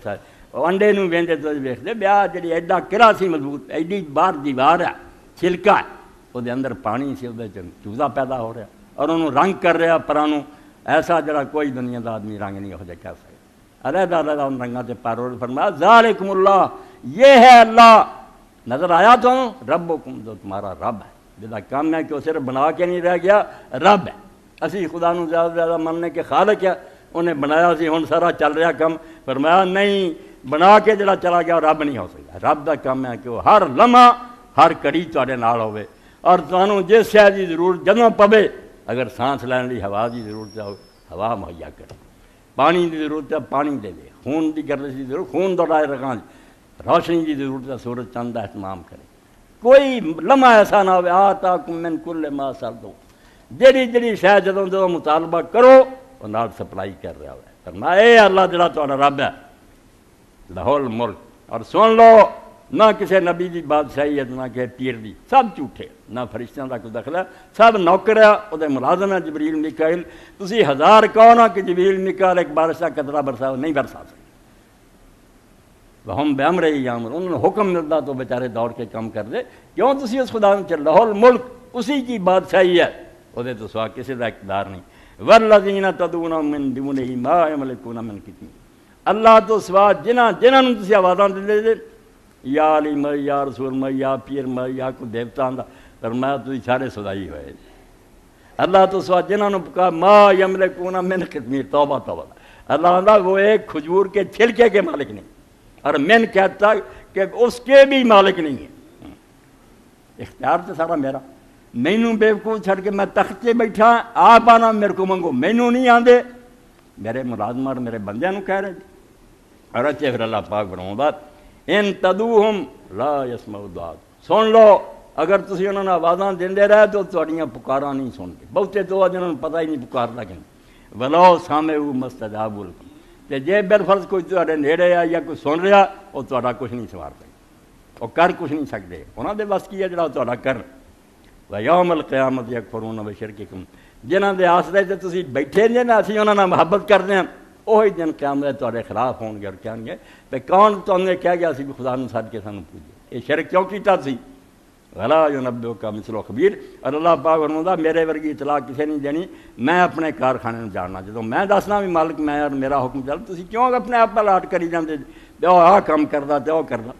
انڈے نوں ویندے تو ویکھدے بیا جڑی ایڈا قلعہ سی مضبوط ایڈی باہر دیوار ہے چھلکا ہے وہ دے اندر پانی سی وہ چوزا پیدا ہو رہا اور انہوں رنگ کر رہا پرانوں ایسا جڑا کوئی دنیا دا آدمی رنگ نہیں ہو جائے کہہ سکتا علیحدہ علیحدہ ان رنگاں تے پارول فرمایا ذالکم اللہ یہ ہے اللہ نظر آیا تو ربکم جو تمہارا رب ہے جدا کام ہے کہ وہ صرف بنا کے نہیں رہ گیا رب ہے اسی خدا نو زیادہ زیادہ مننے کے خالق ہے انہیں بنایا سی ہن سارا چل رہا کم فرمایا نہیں بنا کے جڑا چلا گیا رب نہیں ہو سکتا رب دا کام ہے کہ وہ ہر لمحہ ہر کڑی تواڈے نال ہوے اور تانوں جس شے دی ضرورت جدوں پوے اگر سانس لین لی ہوا دی ضرورت ہے ہوا مہیا کرے پانی دی ضرورت ہے پانی دے دے خون دی گردش دی ضرورت خون دوڑائے رکھاں روشنی دی ضرورت ہے سورج چاند کا اہتمام کرے کوئی لمحہ ایسا نہ ہوئے آتاکم من کل ما سألتم جڑی شے جدوں مطالبہ کرو وہ نال سپلائی کر رہا ہے فرمایا اے اللہ جڑا تہاڈا رب ہے لہو الملک اور سن لو نہ کسی نبی دی بادشاہی ہے نہ کسی پیر دی سب جھوٹے نہ فرشتیاں دا کوئی دخل ہے سب نوکر ہے وہ ملازم ہے جبریل میکائیل تسی ہزار کہو نا کہ جبریل میکائیل ایک بارش کا قطرہ برسا نہیں برسا سکتے ہم بے امرہ یامر انہوں نے حکم ملتا تو بیچارے دوڑ کے کم کر دے کیوں تسی اس خدا نے چل لہو الملک اسی کی بادشاہی ہے وہ تو سوا کسی دا اقتدار نہیں والذین تدعون من دونہ ما یملکون من قطمیر اللہ تو سوا جنہاں نے تسی آوازاں دے دے یا علی میں یا رسول میں یا پیر میں یا کوئی دیوتا دا فرمایا تسی سارے سدائی ہوئے اللہ تو سوا جنہاں نے پکا ما یملکون من قطمیر توبہ توبہ اللہ آندا وہ ایک کھجور کے چھلکے کے مالک نہیں اور من کہتا کہ اس کے بھی مالک نہیں ہے اختیار تو سارا میرا مینوں بیوقوف چھڑ کے میں تخت سے بیٹھا آپ آنا میرے کو منگو مینوں نہیں آندے میرے ملازمہ اور میرے بندیاں نو کہہ رہے اور اچھے پھر اللہ پاک فرماؤں بات ان تدعوہم لا یسمعوا دعاءکم سن لو اگر تسی انہوں نے آوازاں دیندے رہے تو تہاڈیاں پکاراں نہیں سنتے بہتے تو جنہوں نے پتہ ہی نہیں پکاردا کہیں ولو سمعوا ما استجابوا لکم تے جے بالفرض کوئی تہاڈے نیڑے آ یا کوئی سن رہا وہ تہاڈا کچھ نہیں سوار سکتا وہ کر کچھ نہیں سکتے انہاں دے بس کی ہے جڑا تہاڈا کر ویوم القیامت یکفرون بشرککم جنہاں دے آسرے تے تسی بیٹھے جے نا اسی انہاں نال محبت کرتے ہیں وہی دن قیامت تہاڈے خلاف ہون گے اور کہن گے تے کون تم نے کہہ گیا سی بھی خدا نوں چھڈ کے سانوں پوجے یہ شرک کیوں کیتا سی ولا ینبئک مثل خبیر اور اللہ پاک فرماتا میرے ورگی اطلاع کسے نہیں دینی میں اپنے کارخانے میں جاننا جدوں میں دسنا بھی مالک میں اور میرا حکم چل تسی کیوں اپنے آپ پر لاٹ کری جاندے تے او آ کام کردا تے او کردا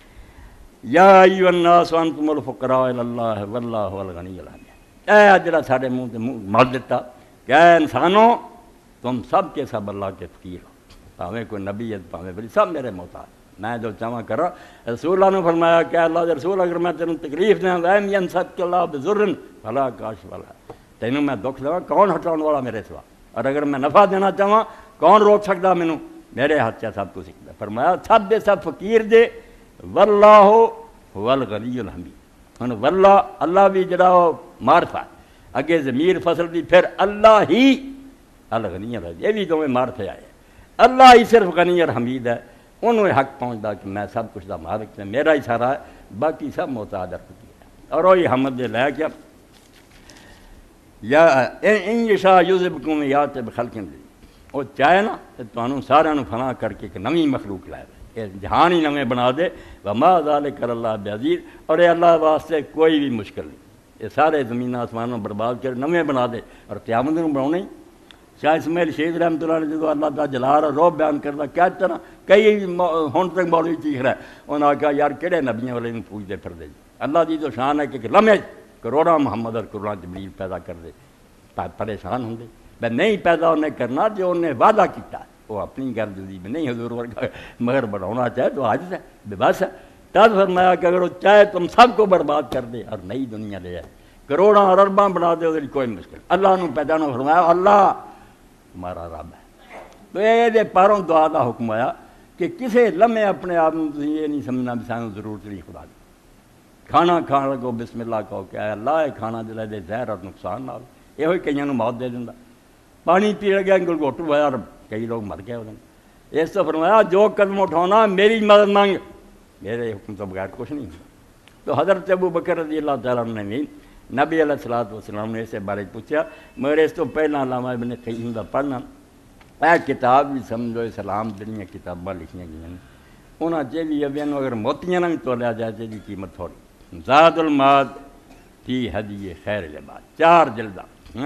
یا ایھا الناس انتم الفقراء الی اللہ واللہ هو الغنی الحمید اے جڑا ساڈے منہ تے مال دیتا کہ اے انسانوں تم سب کے سب اللہ کے فقیر ہو پاویں کوئی نبی ہے پاویں ولی سب میرے محتاج میں جو چاہاں کرا رسول اللہ نے فرمایا کہ اللہ دے رسول اگر میں تینوں تکلیف دیں ویم ینسک اللہ بضر فلا کاشف لہ تینوں میں دکھ دواں کون ہٹاؤن والا میرے سوا اور اگر میں نفع دینا چاہاں کون روک سکتا مینوں میرے ہاتھ سے سب کچھ سکتا فرمایا سب دے سب فقیر دے واللہ هو الغنی الحمید ہن واللہ اللہ بھی جڑا معرفہ اگے ضمیر فصل دی پھر اللہ ہی الغنی الحمید یہ بھی دونوں معرفے آئے اللہ ہی صرف غنی اور حمید ہے انہوں نے حق پہنچتا کہ میں سب کچھ دا مالک ہے میرا ہی سارا ہے باقی سب محتاج فقیر ہے اور وہی حمد دے لے کے یا ان یشاء یذہبکم یات بخلق جدید وہ چاہے نا تو تانوں سارے نوں فنا کر کے ایک نویں مخلوق لائے یہ جہان ہی نویں بنا دے وما ذالک علی اللہ بعزیز اور یہ اللہ واسطے کوئی بھی مشکل نہیں یہ سارے زمین آسمانوں برباد کر نویں بنا دے اور قیامت نوں بناؤنا ہی شاہ اسماعیل شہید رحمۃ اللہ علیہ جدو اللہ دا جلال اور روب بیان کرتا کیا طرح کئی ہون تک مولوی چیخ رہا ہے انہوں نے کہا یار کہڑے نبیوں والے نوں پوچھتے پھر دے اللہ دی تو شان ہے کہ لمحے کروڑاں محمد اور کروڑاں جبریل پیدا کر دے پریشان ہوں میں نہیں پیدا انہیں کرنا جو انہیں وعدہ کیتا وہ اپنی گردی میں نہیں حضور ورگا مگر بڑھانا چاہے تو عاجز ہے بے بس ہے تب فرمایا کہ اگر وہ چاہے تم سب کو برباد کر دے اور نئی دنیا لے آئے کروڑاں اور ارباں بنا دے اس کوئی مشکل اللہ نے پیدا نہ فرمایا اللہ ہمارا رب ہے تو یہ پاروں دعا کا حکم آیا کہ کسی لمحے اپنے آپ یہ نہیں سمجھنا بھی سانوں ضرورت نہیں خدا دی کھانا کھان لگو بسم اللہ کہو کہ اے اللہ یہ کھانا جلا دے زہر اور نقصان نہ ہو یہ کئی موت دے دینا پانی پی گیا گلگوٹو ہوا اور کئی لوگ مر گئے انہوں اس تو فرمایا جو قدم اٹھانا میری مدد مانگ میرے حکم تو بغیر کچھ نہیں تو حضرت ابو بکر رضی اللہ تعالیٰ نے بھی نبی علیہ الصلوۃ والسلام نے اس بارے پوچھا مگر اس تو پہلا علامہ ابن قیم دا پڑھنا اے کتاب بھی سمجھو اسلام دنیا کتاباں لکھیاں گئی ہیں انہاں چیلی ابین اگر موتیاں نہ بھی تولیا جائے چیلی قیمت تھوڑی زاد المعاد فی ہدی خیر العباد 4 جلداں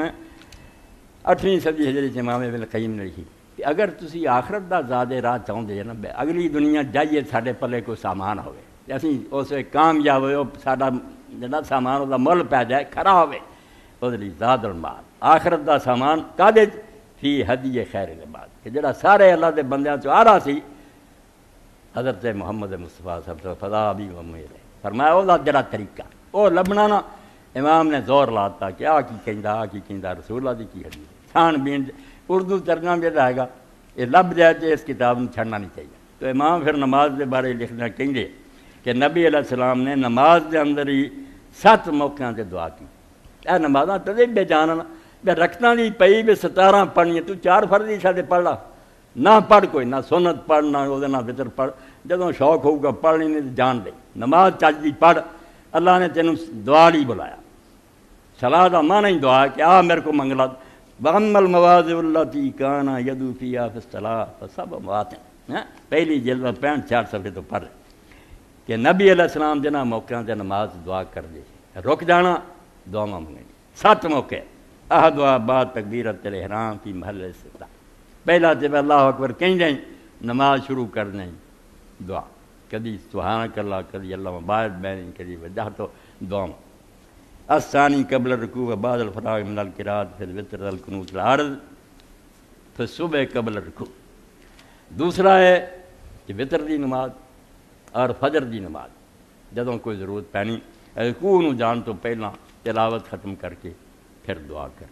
8ویں صدی ہجری چ امام ابن القیم نے لکھی کہ اگر تسی آخرت دا زاد راہ چاہتے ہیں نا اگلی دنیا جائیے ساڈے پلے کوئی سامان ہوئے اسی اس کامیاب ہوئے ساڈا جڑا سامان وہ مل پی جائے کھڑا ہوئے وہ زاد المعاد آخرت دا سامان کادے فی ہدی خیر العباد کہ جڑا سارے اللہ دے بندیاں چ آ رہا سی حضرت محمد مصطفیٰ صلی اللہ علیہ وسلم فضا بھی ومیر فرمایا وہ جڑا طریقہ وہ لبنا نا امام نے زور لاتا کہ آ کی کہندا رسول اللہ دی کی حدیث چھان بین اردو ترجمہ بھی رہے گا یہ لب جائے تو اس کتاب میں چھڑنا نہیں چاہیے تو امام پھر نماز کے بارے لکھنا کہیں گے کہ نبی علیہ السلام نے نماز کے اندر ہی 7 موقعوں سے دعا کی اے نمازاں تدے بے جاننا بے رکھنا نہیں پئی بے 17 پڑھنی تو 4 فرض ہی ساتھ پڑھ لا نہ پڑھ کوئی نہ سنت پڑھ نہ وہ وطر پڑھ جدوں شوق ہوگا پڑھنی نہیں جان دے نماز چج دی پڑھ اللہ نے تینوں دعا نہیں بلایا صلاح دا معنی ہی دعا کہ آ میرے کو منگلا وَأَمَّا الْمَوَاضِعُ الَّتِي كَانَ يَدْعُو فِيهَا فِي الصَّلَاةِ فَسَبْعُ مَوَاضِعٍ پہلی جلد میں 65 صفحے تو پڑھ کہ نبی علیہ السلام جنہاں موقعوں سے نماز دعا کر دے رک جانا دعا منگنی 7 موقع احدوا بعد تکبیرۃ الاحرام فی محل الاستفتاح پہلا جب اللہ اکبر کہیں جائیں نماز شروع کر دیں دعا کبھی سبحانک اللہ کبھی اللہ مبارک بین کبھی وجہ تو دعا الثانی قبل الرکوع و بعد الفراغ من القراءۃ فی الوتر والقنوت العارض پھر صبح قبل الرکوع دوسرا ہے کہ وتر دی نماز اور فجر دی نماز جدوں کوئی ضرورت پینی رکوع نو جان تو پہلا تلاوت ختم کر کے پھر دعا کر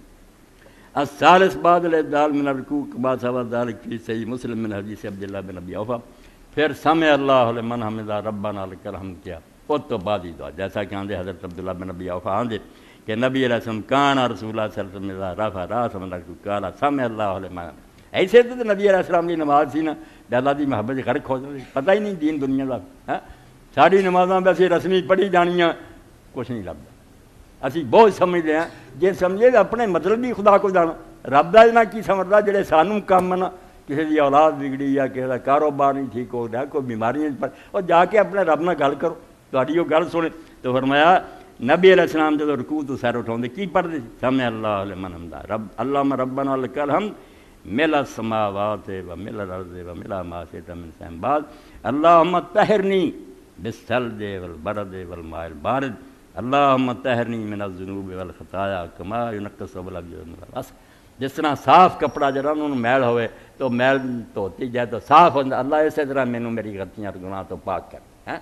الثالث بعد الاعتدال من الرکوع بعد سوا ذلك فی صحیح مسلم من حدیث عبداللہ بن ابی اوفا پھر سمع اللہ لمن حمدہ ربنا لک الحمد کیا اور تو بعد ہی دعا جیسا کہ آندے حضرت عبداللہ بن ابی اوفا آندے کہ نبی علیہ السلام کان رسول اللہ صلی اللہ علیہ وسلم رفع راسہ من الرکوع قال سمع اللہ لمن ایسے تو نبی علیہ السلام کی نماز سی نا اللہ دی محبت غرق ہو جاتی پتہ ہی نہیں دین دنیا کا ساری نمازاں ویسے رسمی پڑھی جانیاں کچھ نہیں لبدا اسی بہت سمجھتے ہیں جی سمجھے کہ اپنے مطلب بھی خدا کو جانا رب دا نہ کی سمجھدا جڑے سانوں کام نا کسی دی اولاد بگڑی یا کسی دا کاروبار نہیں ٹھیک ہو رہا کوئی بیماری پر اور جا کے اپنے رب نال گل کرو تہاڈی وہ گل سنے تو فرمایا نبی علیہ السلام جب رکوع تو سر اٹھاؤندے کی پڑھدے سمع اللہ لمن حمدہ رب اللہم ربنا لک الحمد مل السماوات و مل الارض و مل ما شئت من شیء بعد اللہم طہرنی بالثلج والبرد والماء البارد اللہم طہرنی من الذنوب والخطایا کما ینقی الثوب الابیض من الغبار جس طرح صاف کپڑا جڑا انہوں میل ہوئے تو میل دھوتی جائے تو صاف ہوتا اللہ اسی طرح مینوں میری غلطیاں اور گناہ تو پاک کر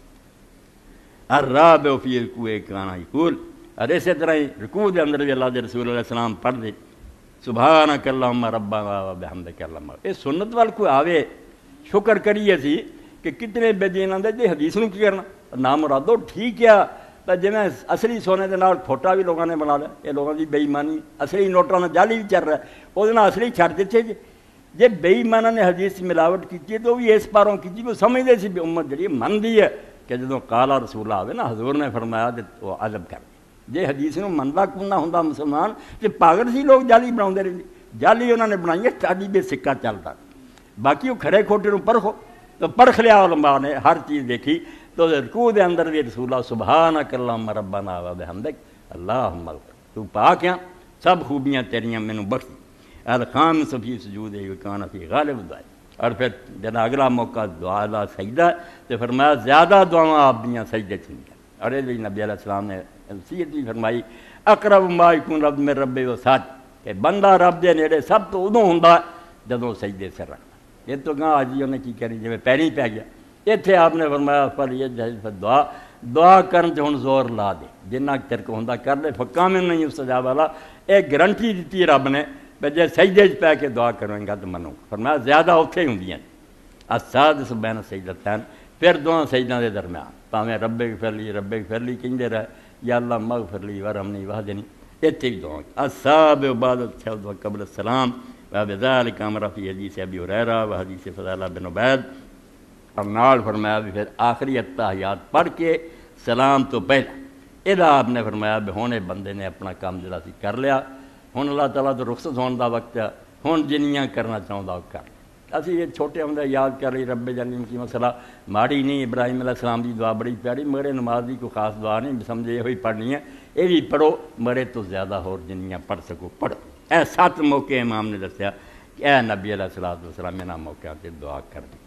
الرابع فی الرکوع کان یقول اور اسی طرح رکوع دے اندر بھی اللہ دے رسول علیہ السلام پڑھ دے سبحانک اللہم ربنا و بحمدک اللہم یہ سنت وال کوئی آوے شکر کریے سی کہ کتنے بے دین آندے جی حدیث نو کی کرنا نام مرادو ٹھیک ہے تو جی میں اصلی سونے کے نال کھوٹا بھی لوگوں نے بنا لیا یہ لوگوں کی بےایمانی اصلی نوٹاں میں جعلی بھی چل رہا ہے وہ اصلی چھڈ دیتے جی بےایماناں نے حدیث ملاوٹ کی تو بھی اس پاروں کی وہ سمجھتے سی بھی امت جڑی منتی ہے کہ جدوں قال رسول آوے نا حضور نے فرمایا تو وہ ادب کر جی حدیث نو مندا کون نہ ہوندا مسلمان تے پاگل سی لوگ جعلی بناؤندے رہندے جعلی انہوں نے بنائی ہے ساڈی بے سکہ چلتا باقی وہ کھڑے کھوٹے نو پرکھو تو پرکھ لیا علماء نے ہر چیز دیکھی تو رکوع دے اندر بھی رسول اللہ سبحانک اللہم ربنا و بحمدک اللہم اغفر تو پاک ہیں سب خوبیاں تیریاں مینوں بخش الخامس فی سجود کان فی غالب دعائے اور پھر جب اگلا موقع دعا دا سجدہ تو فرمایا زیادہ دعاواں آپ دیاں سجدے چنگا اور یہ نبی علیہ السلام نے وصیت بھی فرمائی اقرب ما یکون رب من رب و ساجد کہ بندہ رب دے نیڑے سب تو ادوں ہوندا جدوں سجدے سر رکھنا یہ تو کہاں آج انہیں کی کرنی جی پیری پی گیا اتنے آپ نے فرمایا پر یہ دعا کرن تے ہن زور لا دے جنہ تیرے کو ہوندا کر لے فکام نہیں استجاب والا ایک گارنٹی دیتی رب نے بے جے سجدے پہ کے دعا کریں گا تو منو فرمایا زیادہ اوتھے ہوندیاں السادس بین السجدتین پھر دونوں سجدوں دے درمیان پاویں رب اغفر لی کہندے رہے یا اللہ مغفر لی ورحمنی واہدنی اتنے بھی دعا السابع بعد التشہد و قبل السلام وبذلک امر فی حدیث ابی ہریرہ و حدیث فضالہ بن عبید اور نال فرمایا بھی پھر آخری التحیات پڑھ کے سلام تو پہلا ادا آپ نے فرمایا بھی ہونے بندے نے اپنا کام جڑا سی کر لیا ہن اللہ تعالیٰ تو رخصت ہونے دا وقت ہے ہن جنیاں کرنا چاہتا وہ کر اسی یہ چھوٹے ہوندے یاد کر رہی رب جلیم کی مسئلہ ماڑی نہیں، ابراہیم علیہ السلام دی دعا بڑی پیاری، مگر نماز دی کوئی خاص دعا نہیں سمجھے یہ ہوئی پڑھنی ہے، یہ بھی پڑھو مرے تو زیادہ ہور جنیاں پڑھ سکو پڑھو۔ اے 7 موقع امام نے دسیا کہ اے نبی علیہ السلام انہاں موقعوں تے دعا کر دی۔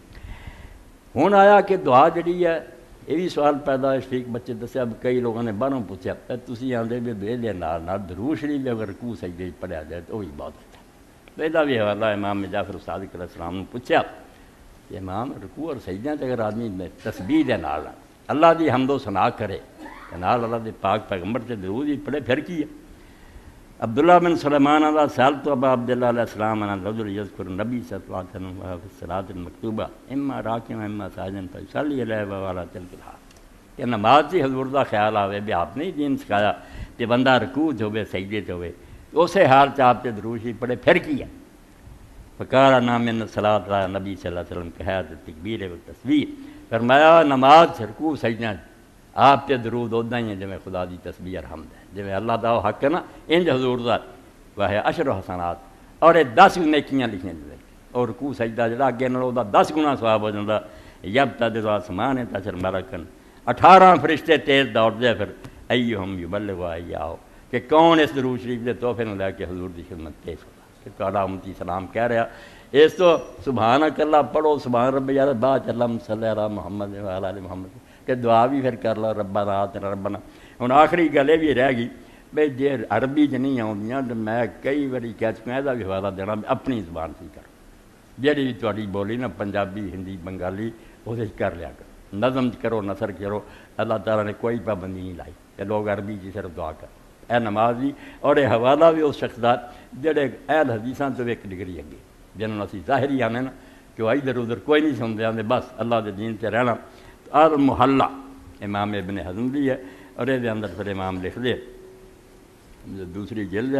ہن آیا کہ دعا جڑی ہے یہ بھی سوال پیدا ہے، شفیق بچے دسیا کئی لوگوں نے باہروں پوچھا تسی آندے بھی دے نال درود شریف اگر رکوع سجدے پڑھیا جائے تو وہی بہت اچھا۔ تو یہ بھی حوالہ امام جعفر صادق علیہ السلام نے پوچھا کہ امام رکوع اور سجدے تے اگر آدمی تسبیح دے نال اللہ دی حمد و ثنا کرے تے نال اللہ دے پاک پیغمبر تے درود ہی پڑھے پھر کی ہے؟ عبداللہ بن سلیمان علیہ سألت ابا عبداللہ علیہ السلام عن الرجل یذکر النبی صلی اللہ علیہ وسلم فی الصلاۃ المکتوبہ اما راکعا اما ساجدا فیصلی علیہ وعلی تلک الحال کہ نماز سے حضور دا خیال آوے بھی آپ نے دین سکھایا کہ بندہ رکوع ہوئے سجدے ہوئے اسی حال چ آپ تے درود شریف پڑھے پھر کی ہے؟ فقال نام من الصلاۃ علی نبی صلی اللہ علیہ وسلم کہ تکبیر و تسبیح، فرمایا نماز رکوع سجدہ آپ تے درود ادا ہی ہے جویں خدا دی تسبیح اور حمد ہے، جویں اللہ دا حق ہے نا انج حضور دا وہ ہے عشر حسنات اور 10 نیکیاں لکھیاں جائے اور رکوع سجدہ جڑا اگے نال دا 10 گنا ثواب ہو جاندا۔ یبتدئ آسمان تشر مرکن 18 فرشتے تیز دوڑدے پھر ایہم یبلغ ایاہ کہ کون اس درود شریف دے تحفے نوں لے کے حضور دی خدمت پیش ہوگا کہ تہاڈا امتی سلام کہہ رہا اس تو سبحانک اللہ پڑھو سبحان ربی اعلیٰ بعد اللہم صلی علی محمد وعلی آل محمد کہ دعا بھی پھر کر لو ربنا آتنا ربنا۔ ہن آخری گل یہ بھی رہ گئی بھئی جے عربی چ نہیں آؤندیاں تو میں کئی واری کہہ چکا یہ بھی حوالہ دینا اپنی زبان سے کرو، جہی بھی تہاڈی بولی نا پنجابی ہندی بنگالی وہ کر لیا کرو، نظم کرو نثر کرو، اللہ تعالیٰ نے کوئی پابندی نہیں لائی کہ لوگ عربی کی صرف دعا کرو۔ اے نماز بھی اور یہ حوالہ بھی اس شخص دا جڑے اہل حدیثاں تو ایک ڈگری اگے جنہوں اسی ظاہری آنے نا کہ وہ ادھر ادھر کوئی نہیں سنتے آتے بس اللہ دے دین سے رہنا۔ المحلہ امام ابن حزم بھی ہے اور یہ اندر پھر امام لکھ دے دوسری جلد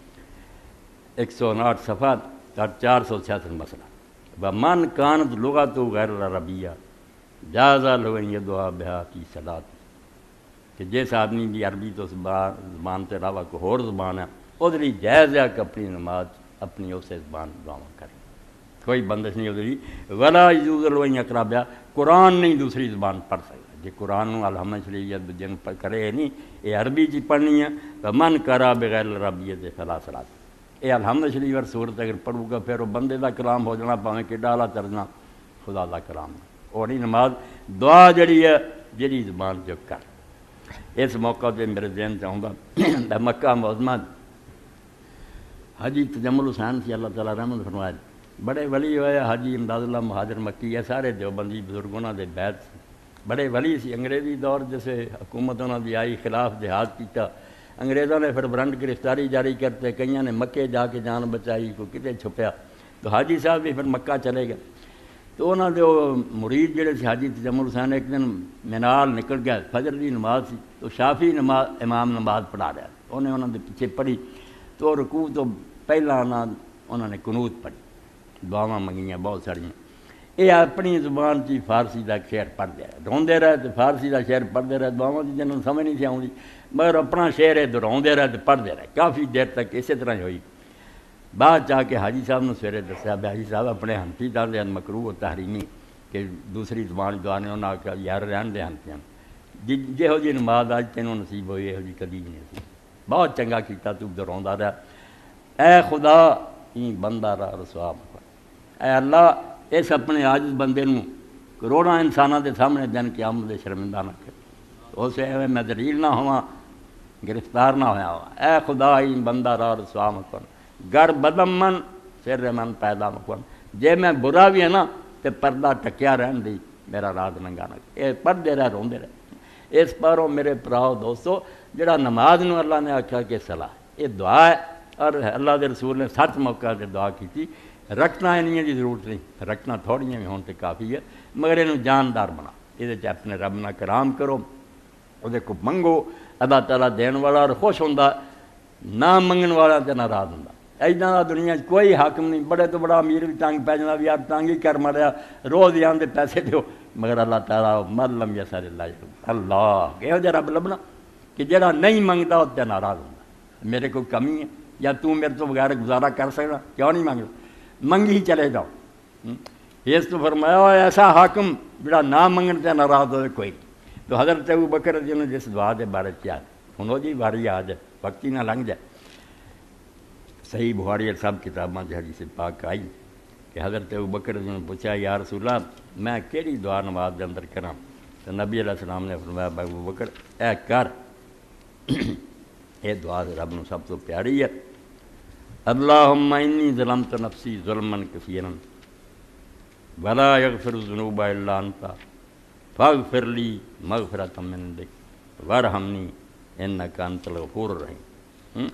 159 صفحہ اور 466 مسئلہ ومن کانت لغت غیر العربیہ جازہ لو ان یدعا بہا فی صلاۃ کہ جس آدمی بھی عربی تو زبان سے علاوہ کوئی اور زبان ہے ادھر جائز ہے کہ اپنی نماز اپنی اسے زبان دعا کرے، کوئی بندش نہیں ادھر ولا یجوز لو ان یقرأ بہا قرآن نہیں دوسری زبان پڑھ سکتا جی قرآن الحمد شریف جن کرے نہیں یہ عربی چی پڑھنی ہے ومن قرأ بغیر العربیۃ فلا صلاۃ یہ الحمد شریف اور سورت اگر پڑھوں گا پھر وہ بندے دا کلام ہو جانا پاویں کہ ڈالا ترجمہ خدا دا کلام اور نہیں نماز دعا جڑی ہے جڑی زبان جو کر۔ اس موقع پہ میرے ذہن چاہوں مکہ معظمہ حاجی تجمل حسین سے اللہ تعالیٰ رحمت فرمائے بڑے ولی ہوئے، حاجی امداد اللہ مہاجر مکی ہے سارے دیوبندی بزرگوں دے بیت بڑے ولی سی۔ انگریزی دور جیسے حکومت انہوں دی آئی خلاف جہاد کیتا، انگریزوں نے پھر برنٹ گرفتاری جاری کرتے، کئیاں نے مکے جا کے جان بچائی، کوئی کتے چھپیا، تو حاجی صاحب بھی پھر مکہ چلے گئے۔ تو انہوں نے مرید جڑے سے حاجی تجمل حسین ایک دن مینال نکل گیا، فجر دی نماز سی تو شافی امام نماز پڑھا رہا، انہوں نے پیچھے پڑھی تو رکوع تو پہلا انہوں نے قنوت پڑھی، دعاواں منگیاں بہت ساریاں، یہ اپنی زبان چی فارسی دا شعر پڑھتے رہے، روندے رہے تو فارسی دا شعر پڑھتے رہے، دعاواں کی جنہوں سمجھ نہیں سی آؤں مگر اپنا شعر ہے دہراؤندے رہے تو پڑھتے رہے کافی دیر تک اسی طرح ہوئی۔ بعد چاہ کے حاجی صاحب نے سویرے دسیا حاجی صاحب اپنے ہنفی دار دے مکروہ و تحریمی کہ دوسری زبان دعا نے انہوں نے آخیا یار رہن دے ہنفیاں جہو جی نماز اج تینوں نصیب ہوئی یہو جی کدی نہیں نصیب، بہت چنگا کیتا تو دہراؤندا رہا، اے خدا این بندہ را رسوا مکن، اے اللہ اس اپنے عاجز بندے نوں کروڑاں انساناں دے سامنے دن قیامت دے شرمندہ نہ کر، اسے ایویں میں ذلیل نہ ہواں گرفتار نہ ہویا ہوا، اے خدا این بندہ را رسوا مکن گر بدم من سر من پیدا مکن، جے میں برا بھی ہے نا تو پردہ ٹکیا رہن دی میرا رات ننگا نہ یہ پڑھتے رہے روندے رہے۔ اس پاروں میرے پراؤ دوستو جڑا نماز نو اللہ نے آکھا کہ صلاح یہ دعا ہے اور اللہ دے رسول نے 7 موقع تے دعا کی تھی، رکھنا انہیں دی ضرورت نہیں، رکھنا تھوڑیاں بھی ہون تے کافی ہے مگر انہوں جاندار بنا، یہ اپنے رب نہ کرام کرو، وہ کو منگو، اللہ تعالیٰ دین والا اور خوش ہوندہ، نہ منگن والا تے ناراض ہوندہ۔ ایداں دا دنیا کوئی حاکم نہیں، بڑے تو بڑا امیر بھی تنگ پہ جانا بھی آپ تنگ ہی کر مریا روز یہاں دے پیسے دیو، مگر اللہ تعالیٰ ملم یسر اللہ کہ ہو جا رب لبنا کہ جڑا نہیں منگتا وہ تے ناراض ہوندہ، میرے کوئی کمی ہے یا تو میرے تو بغیر گزارا کر سکنا، کیوں نہیں منگتا، منگی ہی چلے جاؤ، اس تو فرمایا ایسا حاکم جڑا نہ منگن تے ناراض ہوئے کوئی. تو حضرت ابو بکر رضی اللہ عنہ جس دعا دے بارے کیا ہن وہ جی باری آ جائے وقت ہی نہ لنگ جائے. صحیح بخاری اور سب کتاباں سے حدیث پاک آئی کہ حضرت ابو بکر رضی اللہ عنہ پوچھا یا رسول اللہ میں کیڑی دعا نماز دے اندر کراں؟ تو نبی علیہ السلام نے فرمایا ابو بکر اے کر یہ دعا رب نو سب تو پیاری ہے. اللہم انی ظلمت نفسی ظلما کثیرا ولا یغفر الذنوب الا انت فاغفر لی مغفرۃ من عندک وارحمنی انک انت الغفور الرحیم.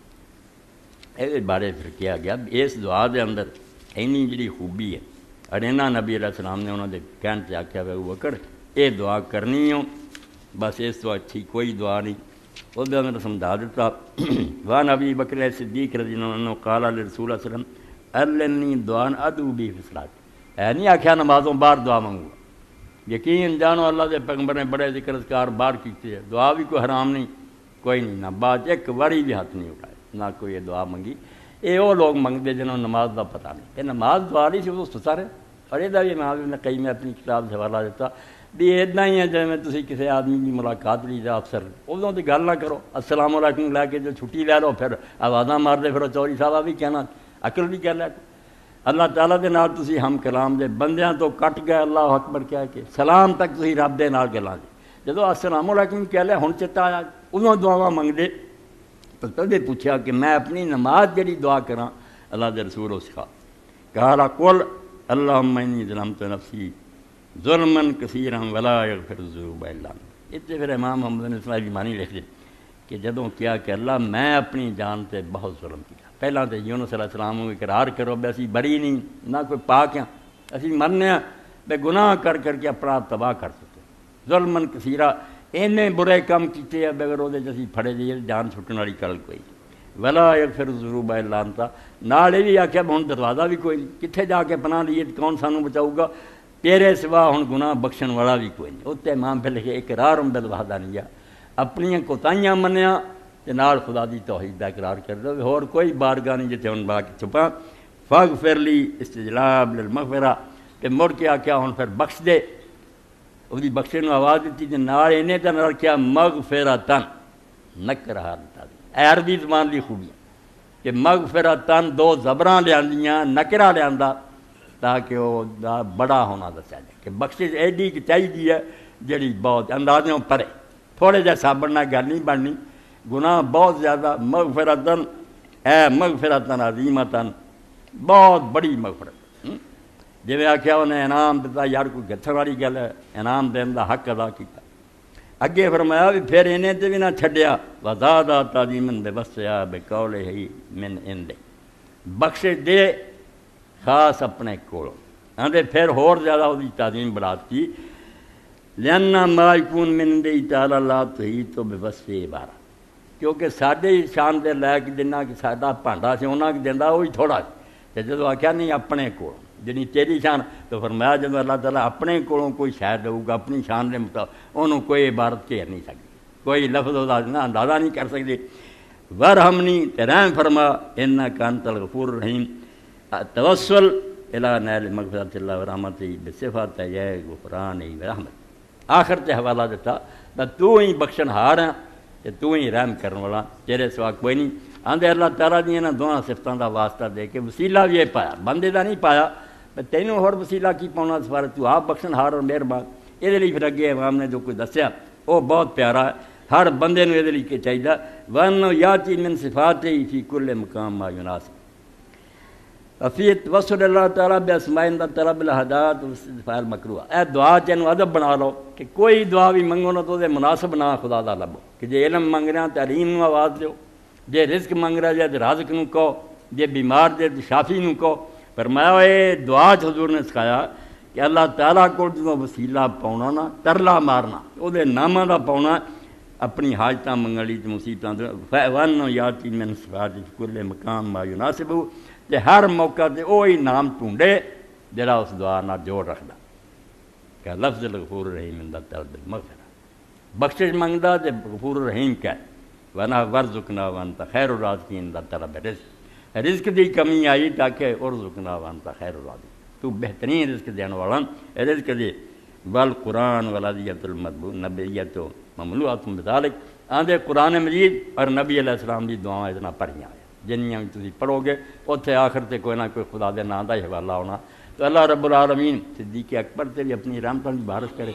یہ بارے پھر کیا گیا اس دعا دے اندر اینی جڑی خوبی ہے اور اینا نبی علیہ السلام نے انہوں نے کہن سے آخیا ابو بکر یہ دعا کرنی ہو بس اس تو اچھی کوئی دعا نہیں. وہ اندر سمجھا دیتا وہ نبی بکر صدیق رضی اللہ عنہ قال لرسول اللہ علیہ وسلم علمنی دعان ادعو بہ فی الصلاۃ. اے نہیں آخیا نمازوں باہر دعا منگو. یقین جانو اللہ دے پیغمبر نے بڑے ذکر اذکار باہر کیتے ہیں. دعا بھی کوئی حرام نہیں کوئی نہیں. نہ بعد ایک واری بھی ہاتھ نہیں اٹھائے نہ کوئی یہ دعا منگی. یہ وہ لوگ منگتے جنہوں نے نماز کا پتہ نہیں. یہ نماز دعا نہیں سی وہ سسر ہے. اور یہ بھی امام ابن قیم نے اپنی کتاب سے حوالہ دیتا بھی اتنا ہی ہے جی تسی کسی آدمی کی ملاقات لی جا افسر ادوں تو گل نہ کرو السلام علیکم لے کے جو چھٹی لے لو پھر آوازاں مار دے پھر چوری صاحب بھی کہنا عقل بھی کہہ لے. اللہ تعالیٰ دے نال تسی ہم کلام دے بندیاں تو کٹ گئے اللہ اکبر کہہ کے سلام تک تسی رب دے نال گلاں دے جدو السلام علیکم کہہ لے ہن چتا آیا ادوں دعاواں منگدے. پہلے پوچھا کہ میں اپنی نماز جڑی دعا کراں اللہ دے رسول ہو سکھا. قال قل اللہم انی ظلمت نفسی ظلما کثیرا ولا یغفر الذنوب الا انت. اتنے پھر امام محمد بن اسماعیل مانی لکھ دے کہ جدوں کیا کہ اللہ میں اپنی جان تے بہت ظلم کیا. پہلا تو یونس علیہ السلام کو اقرار کرو بے اسی بری نہیں نہ کوئی پاک ہیں اسی مرنے ہیں بے گناہ کر کر کے اپنا آپ تباہ کر سکتے. ظلما کثیرا اینے برے کام کیتے ہیں بغیر وہ اسی پھڑے جائیے جان چھٹن والی گل کوئی. ولا یغفر الذنوب الا انت نال یہ بھی آخیا ہن دروازہ بھی کوئی نہیں کتنے جا کے پناہ لیے کون سانوں بچاؤ گا تیرے سوا ہن گناہ بخشن والا بھی کوئی نہیں. اتنے امام پہ لکھے اقرار بالوحدانیہ اپنی کوتاہیاں منیا تے نال خدا دی توحید دا اقرار کر دو اور کوئی بارگاہ نہیں جتے ہن با کے چھپا. فاغفر لی استجلاب للمغفرہ تے مڑ کے آخیا ہن پھر بخش دے. وہی بخشے نو آواز دیتی تے نال اینے تے رکھیا مغفرتن نکرہ دیتا. عربی زبان دی خوبی کہ مغفرتن دو زبراں لیاندیاں نکرہ لیاندا تاکہ وہ بڑا ہونا دسیا جائے کہ بخشش ایڈی کی چاہیے ہے جڑی بہت اندازوں پرے تھوڑے جہے سابن نہ گل نہیں بننی گناہ بہت زیادہ. مغفرتن اے مغفرتن عظیمتن بہت بڑی مغفرت. جی آخیا انہیں انعام دیتا یار کوئی گتھن والی گل ہے انعام دین دا حق ادا کیتا. اگے فرمایا بھی پھر انہیں تے بھی نہ چھڈیا وزادہ تعظیمن بے وسعہ بے قولہ من عندہ بخشش دے خاص اپنے کولوں آندے پھر ہور زیادہ وہ تعظیم بڑھات کی. لأن ما یکون من عند تعالی لا تحیط بوصف عبارہ کیونکہ ساڈے شان دے لائق جنہ کہ ساڈا بھانڈا سی انہاں کہ دیندا وہی تھوڑا تے جدوں آکھیا نہیں اپنے کولوں جنی تیری شان تو فرمایا جدوں اللہ تعالیٰ اپنے کولوں کوئی شے دے گا اپنی شان دے مطابق انہوں کوئی عبارت گھیر نہیں سکتی کوئی لفظ دا اندازہ نہیں کر سکتی. ورحمنی تے رحم فرما انک انت الغفور الرحیم. توسل الی نیل مغفرۃ اللہ ورحمتہ بصفات یا غفران و رحمت. آخر تے حوالہ دیتا تو ہی بخشن ہار ہے تے تو ہی رحم کرنے والا تیرے سوا کوئی نہیں. آندے اللہ تعالیٰ دی انہاں دونوں صفتاں دا واسطہ دے کے وسیلہ بھی یہ پایا بندے دا نہیں پایا تینوں ہور وسیلہ کی پاؤنا سفارہ تو آپ بخشن ہار اور مہربان. یہ لیے پھر اگے امام نے جو کوئی دسیا وہ بہت پیارا ہے ہر بندے نو یہ لیے چاہیے. وَأَنَّهُ يَأْتِي مِن صِفَاتِهِ فِي كُلِّ مَقَامٍ مَا يُنَاسِبُ فی توسل اللہ تعالیٰ باسماء طلب الہدایت والاستغفار مکروہ. اے دعا چینو ادب بنا لو کہ کوئی دعا بھی منگو نہ تو دے مناسب نہ خدا دا لبو کہ جے علم منگ رہا تو علیم نو آواز دیو جے رزق منگ رہا جے رازق نو کہو جے بیمار دے شافی نو کہو. فرمایا اے دعا حضور نے سکھایا کہ اللہ تعالیٰ کو جو وسیلہ پاؤنا نا ترلا مارنا وہ دے نامہ دا پاؤنا اپنی حاجتاں منگلی تے مصیبتاں وَأَنَّهُ يَأْتِي مِن صِفَاتِهِ فِي كُلِّ مَقَامٍ مَا يُنَاسِبُهُ تے ہر موقع تے وہی نام ڈھونڈے جڑا اس دعا نال جوڑ رکھدا کہ لفظ الغفور الرحیم دا طلب المغفرہ بخشش منگدا تے غفور الرحیم کہے. وَنَا وَرْزُقْنَا وَأَنْتَ خَيْرُ الرَّازِقِينَ دا طلب رزق دی کمی آئی تاکہ ارزقنا وانتا خیر الرازقین تو بہترین رزق دینے والا رزق دے والقرآن والعدیت المطبوع نبیت و مملوعۃ بذالک آندے قرآن مجید اور نبی علیہ السلام دی دعائیں اتنا پڑھیاں جنیاں بھی تسی پڑھو گے اتنے آخر تے کوئی نہ کوئی خدا دے نام دا ہی حوالہ ہونا تو اللہ رب العالمین صدیق اکبر تے بھی اپنی رحمتوں کی بارش کرے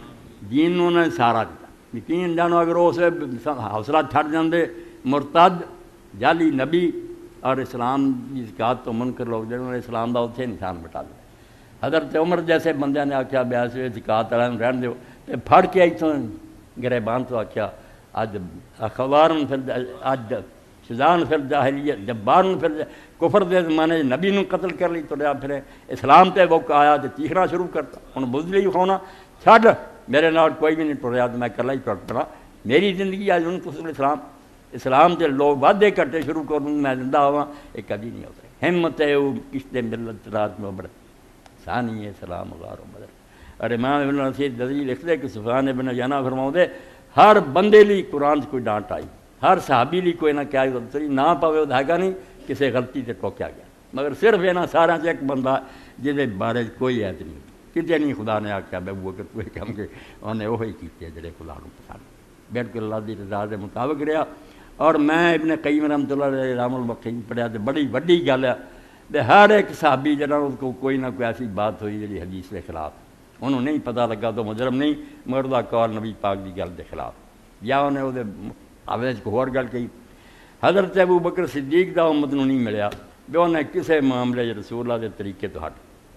جنہوں نے سارا کیا یقین جانو اگر اسے حوصلہ چھڑ جاندے مرتد جعلی نبی اور اسلام کی زکات تو منکر لوگ جنہوں نے اسلام دا اتنے نشان مٹا دیا حضرت عمر جیسے بندے نے آخیا بیاس زکات والے رہن دیو تے پھڑ کے اتوں گریبان تو آخیا اج اخبارن پھر اج شجان پھر جاہلیت جبارن پھر کفر دے زمانے نبی نو قتل کر لی تریا پھرے اسلام تے وہ آیا تے چیخنا شروع کرتا ہن بزدلی ہونا چھڈ میرے نال کوئی بھی نہیں ٹریا تو میں کلا ہی ٹر پڑا میری زندگی آج ان کو اسلام تے لوگ وعدے کٹے شروع کر دوں میں زندہ ہوا یہ کبھی نہیں ہوتا ہمت ہے وہ کشت ملت رات میں بڑھ ثانی ہے سلام غار و بدر اور امام ابن نصیر دزی لکھتے کہ سفیان ابن عیینہ فرماؤں دے ہر بندے لی قرآن سے کوئی ڈانٹ آئی ہر صحابی لی کوئی نہ کیا نہ پاوے وہ دھاگا نہیں کسی غلطی سے ٹوکیا گیا مگر صرف یہ نہ سارا سے ایک بندہ جہے بارے کوئی عید نہیں کتنے نہیں خدا نے آخیا بے وہ کہ کم کے انہیں وہی کیتے جڑے خدا کو پسند بالکل اللہ دی رضا دے مطابق رہا اور میں ابن قیم رحمۃ اللہ علیہ رحم المقیم پڑھیا تو بڑی وڈی گل ہے کہ ہر ایک صحابی جڑا اس کو کوئی نہ کوئی ایسی بات ہوئی جی حدیث کے خلاف انہوں نہیں پتہ لگا تو مجرم نہیں مگر دا کال نبی پاک دی گل دے خلاف یا انہیں وہ آوے کو اور گل کہی حضرت ابو بکر صدیق دا امت نو نہیں ملیا بھی انہیں کسے معاملے رسول اللہ دے طریقے تو ہٹ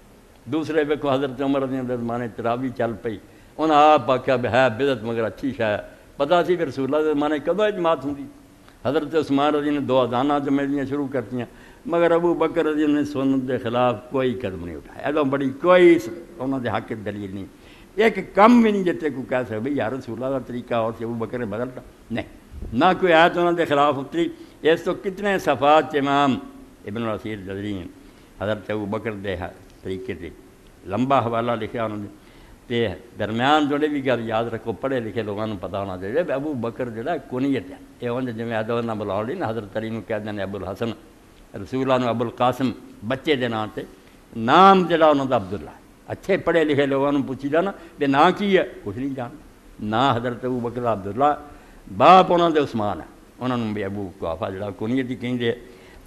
دوسرے ویکو حضرت عمر دے زمانے تراوی چل پئی انہیں آپ آخیا بھی ہے بدعت مگر اچھی شے پتہ سی پھر رسول اللہ دے زمانے کدوں جماعت ہوندی حضرت عثمان رضی نے 2 اذاناں جمعیاں شروع کرتیاں مگر ابو بکر رضی نے سنت کے خلاف کوئی قدم نہیں اٹھایا ایدوں بڑی کوئی انہوں دے حق دلیل نہیں ایک کم بھی نہیں جتے کو کہہ سکے بھئی یا رسول اللہ کا طریقہ اور سے ابو بکر نے بدلتا نہیں نہ کوئی آیت انہوں دے خلاف اتری اس تو کتنے صفات امام ابن نصیر دزری حضرت ابو بکر دے طریقے سے لمبا حوالہ لکھا انہوں نے تے درمیان جوڑے بھی گل یاد رکھو پڑھے لکھے لوگوں نے پتہ ہونا چاہیے کہ ابو بکر جڑا کنیت ہے یہ انج جویں ادب نہ بلاؤ لی نا حضرت علی نو کہہ دیں ابو الحسن رسول اللہ ابو القاسم بچے دے نام تے نام جڑا انہوں دا عبداللہ اچھے پڑھے لکھے لوگوں نے پوچھی دا نا کہ نام کی ہے کچھ نہیں جان نا حضرت ابو بکر عبداللہ باپ انہوں دے عثمان ہے انہوں نے بھی ابو قحافہ جڑا کنیت ہی کہیں دے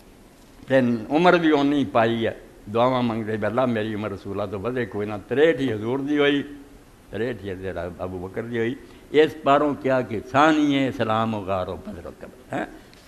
تے عمر بھی اونی پائی ہے دعاواں منگتے بھی اللہ میری عمر رسول اللہ تو بدے کوئی نہ 63 حضور دی ہوئی 63 ابو بکر دی ہوئی اس پاروں کیا کہ ثانی ہے سلام و غار و بدر و قبر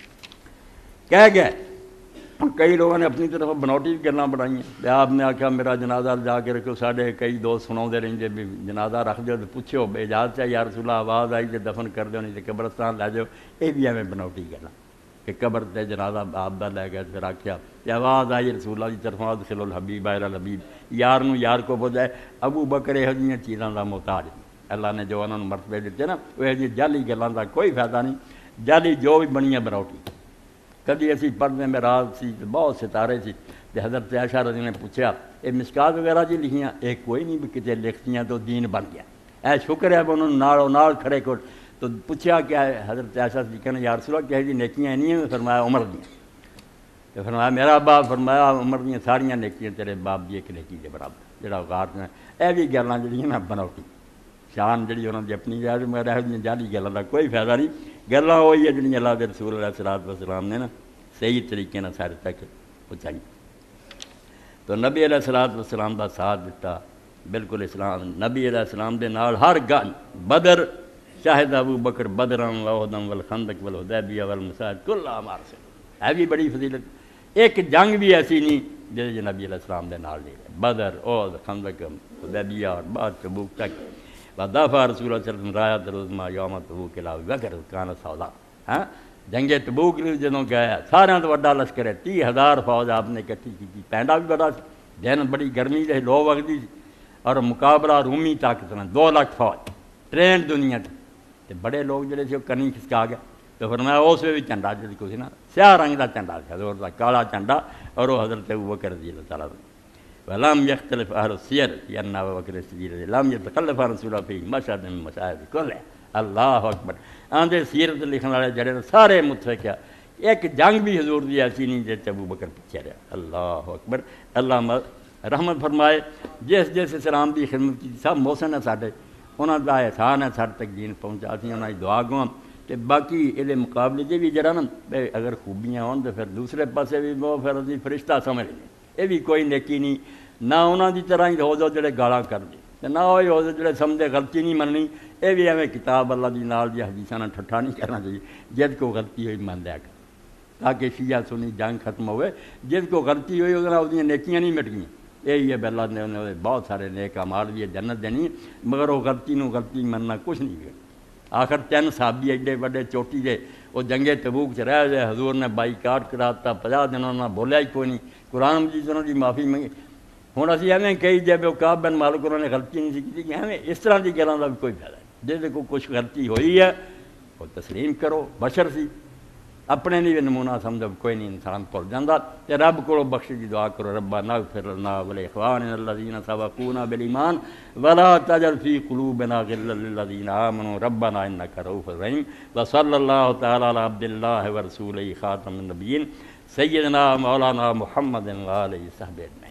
کہہ گئے کئی لوگوں نے اپنی طرف بنوٹی بھی گلاں بنائی ہیں آپ نے آخیا میرا جنازہ جا کے رکھو ساڈے کئی دوست سنا دے رہے بھی جنازہ رکھ دو تو پوچھو بے اجازت ہے یا رسول اللہ آواز آئی تو دفن کر دو نہیں تو قبرستان لے جاؤ یہ بھی ہمیں بنوٹی گلاں کہ قبر تے جنازہ آپ دا لے گئے پھر آخیا کہ آواز آئی رسول اللہ کی طرف ادخلوا الحبیب الی الحبیب یار نو یار کو بجائے ابو بکر یہ جی چیزاں دا محتاج اللہ نے جو انہوں نے مرتبے دیتے نا وہ جی جعلی گلاں دا کوئی فائدہ نہیں جعلی جو بھی بنی ہے بنوٹی کدی اسی پڑھنے میں رات سی بہت ستارے سی تے حضرت عائشہ رضی نے پوچھا یہ مشکات وغیرہ جی لکھیاں ایک کوئی نہیں بھی کتے لکھتیاں تو دین بن گیا اے شکر ہے انہوں نے نال کھڑے کو تو پوچھا کیا ہے حضرت عائشہ سے کہنا یا رسول اللہ کیا جی نیکیاں نہیں ہیں فرمایا عمر دیا فرمایا میرا باپ فرمایا عمر دیا ساریاں نیکیاں تیرے باپ دی ایک نیکی دے برابر جڑا غار میں اے بھی گلاں جڑیاں نا بنوٹی شان جڑی انہوں نے اپنی جائے مگر یہ جعلی گلاں دا کوئی فائدہ نہیں گلاں وہی ہے جڑیاں اللہ دے رسول علیہ الصلوۃ والسلام نے نا صحیح طریقے نہ سارے تک پہنچائی تو نبی علیہ الصلوۃ والسلام دا ساتھ دیتا بالکل اسلام نبی علیہ السلام دے نال ہر گل بدر شاہد ابو بکر بدرم وحدم والخندق والحدیبیہ والمصاعد کل اعمار سے ہے بھی بڑی فضیلت ایک جنگ بھی ایسی نہیں جیسے نبی علیہ السلام دے نال نہیں بدر احد خندق حدیبیہ اور بعد تبوک تک ودافع رسول اللہ صلی اللہ علیہ وسلم رایۃ العظمیٰ یوم تبوک الی ابی بکر کان سودا ہاں جنگ تبوک جدوں گیا سارے تو وڈا لشکر ہے 30,000 فوج آپ نے اکٹھی کی پینڈا بھی بڑا دن بڑی گرمی رہی لو وگدی اور مقابلہ رومی طاقت میں 2 لاکھ فوج ٹرینڈ دنیا تے بڑے لوگ جڑے سے کنی کھسکا گیا تو فرمایا اس بھی جھنڈا جی کچھ نا سیاہ رنگ کا جھنڈا حضور کا کالا جھنڈا اور وہ حضرت ابو بکر رضی اللہ تعالیٰ ولم یختلف اہل السیر ان ابا بکر صدیق لم یتخلف عن رسول اللہ فی مشهد من مشاہد کل اللہ اکبر آندے سیرت لکھن والے جڑے سارے متفق ہے ایک جنگ بھی حضور دی ایسی نہیں جیسے ابو بکر پیچھے رہا اللہ اکبر اللہ رحمت فرمائے جس جس اسلام کی خدمت کی سب محسن ہے ساڈے انہاں دا احسان ہے ساڈے تک دین پہنچا سی انہاں دی دعا گواں تے باقی یہ مقابلے دے بھی جڑا نا اگر خوبیاں ہون تو پھر دوسرے پاسے بھی وہ پھر اسی فرشتہ سمجھ لیں یہ بھی کوئی نیکی نہیں نہ انہاں دی طرح ہی ہو جو جڑے گالاں کر دے تے نہ وہی ہو جو جڑے سمجھے غلطی نہیں مننی یہ بھی ایویں کتاب اللہ دی نال دی حدیثاں نال ٹھٹھا نہیں کرنا چاہیے جد کو غلطی ہوئی من لیا کر تاکہ شیعہ سنی جنگ ختم ہوئے جس کو غلطی ہوئی وہ اس نیکیاں نہیں مٹ گئیں یہی ہے اللہ نے انہیں بہت سارے نیک اعمال بھی جنت دینی مگر وہ غلطی غلطی مننا کچھ نہیں گیا آخر 3 صحابی ایڈے بڑے چوٹی دے وہ جنگے تبوک چ رہ گئے حضور نے بائیکاٹ کراتا 50 دن انہوں نے بولیا ہی کوئی نہیں قرآن مجید انہوں کی معافی منگی ہوں اسی ایویں کئی جب وہ کعب بن مالک انہوں نے غلطی نہیں سی کی ایویں اس طرح کی گلوں کا بھی کوئی فائدہ نہیں جس کو کچھ غلطی ہوئی ہے وہ تسلیم کرو بشر سی اپنے لیے نمونہ سمجھو کوئی نہیں انسان بھول جاتا تے رب کو بخش دی دعا کرو ربنا اغفر لنا ولاخواننا الذين سبقونا بالایمان ولا تجعل في قلوبنا غلا للذين آمنوا ربنا انك رؤوف رحيم وصلى الله تعالى على عبد الله ورسوله خاتم النبيين سيدنا مولانا محمد وآله وصحبه اجمعين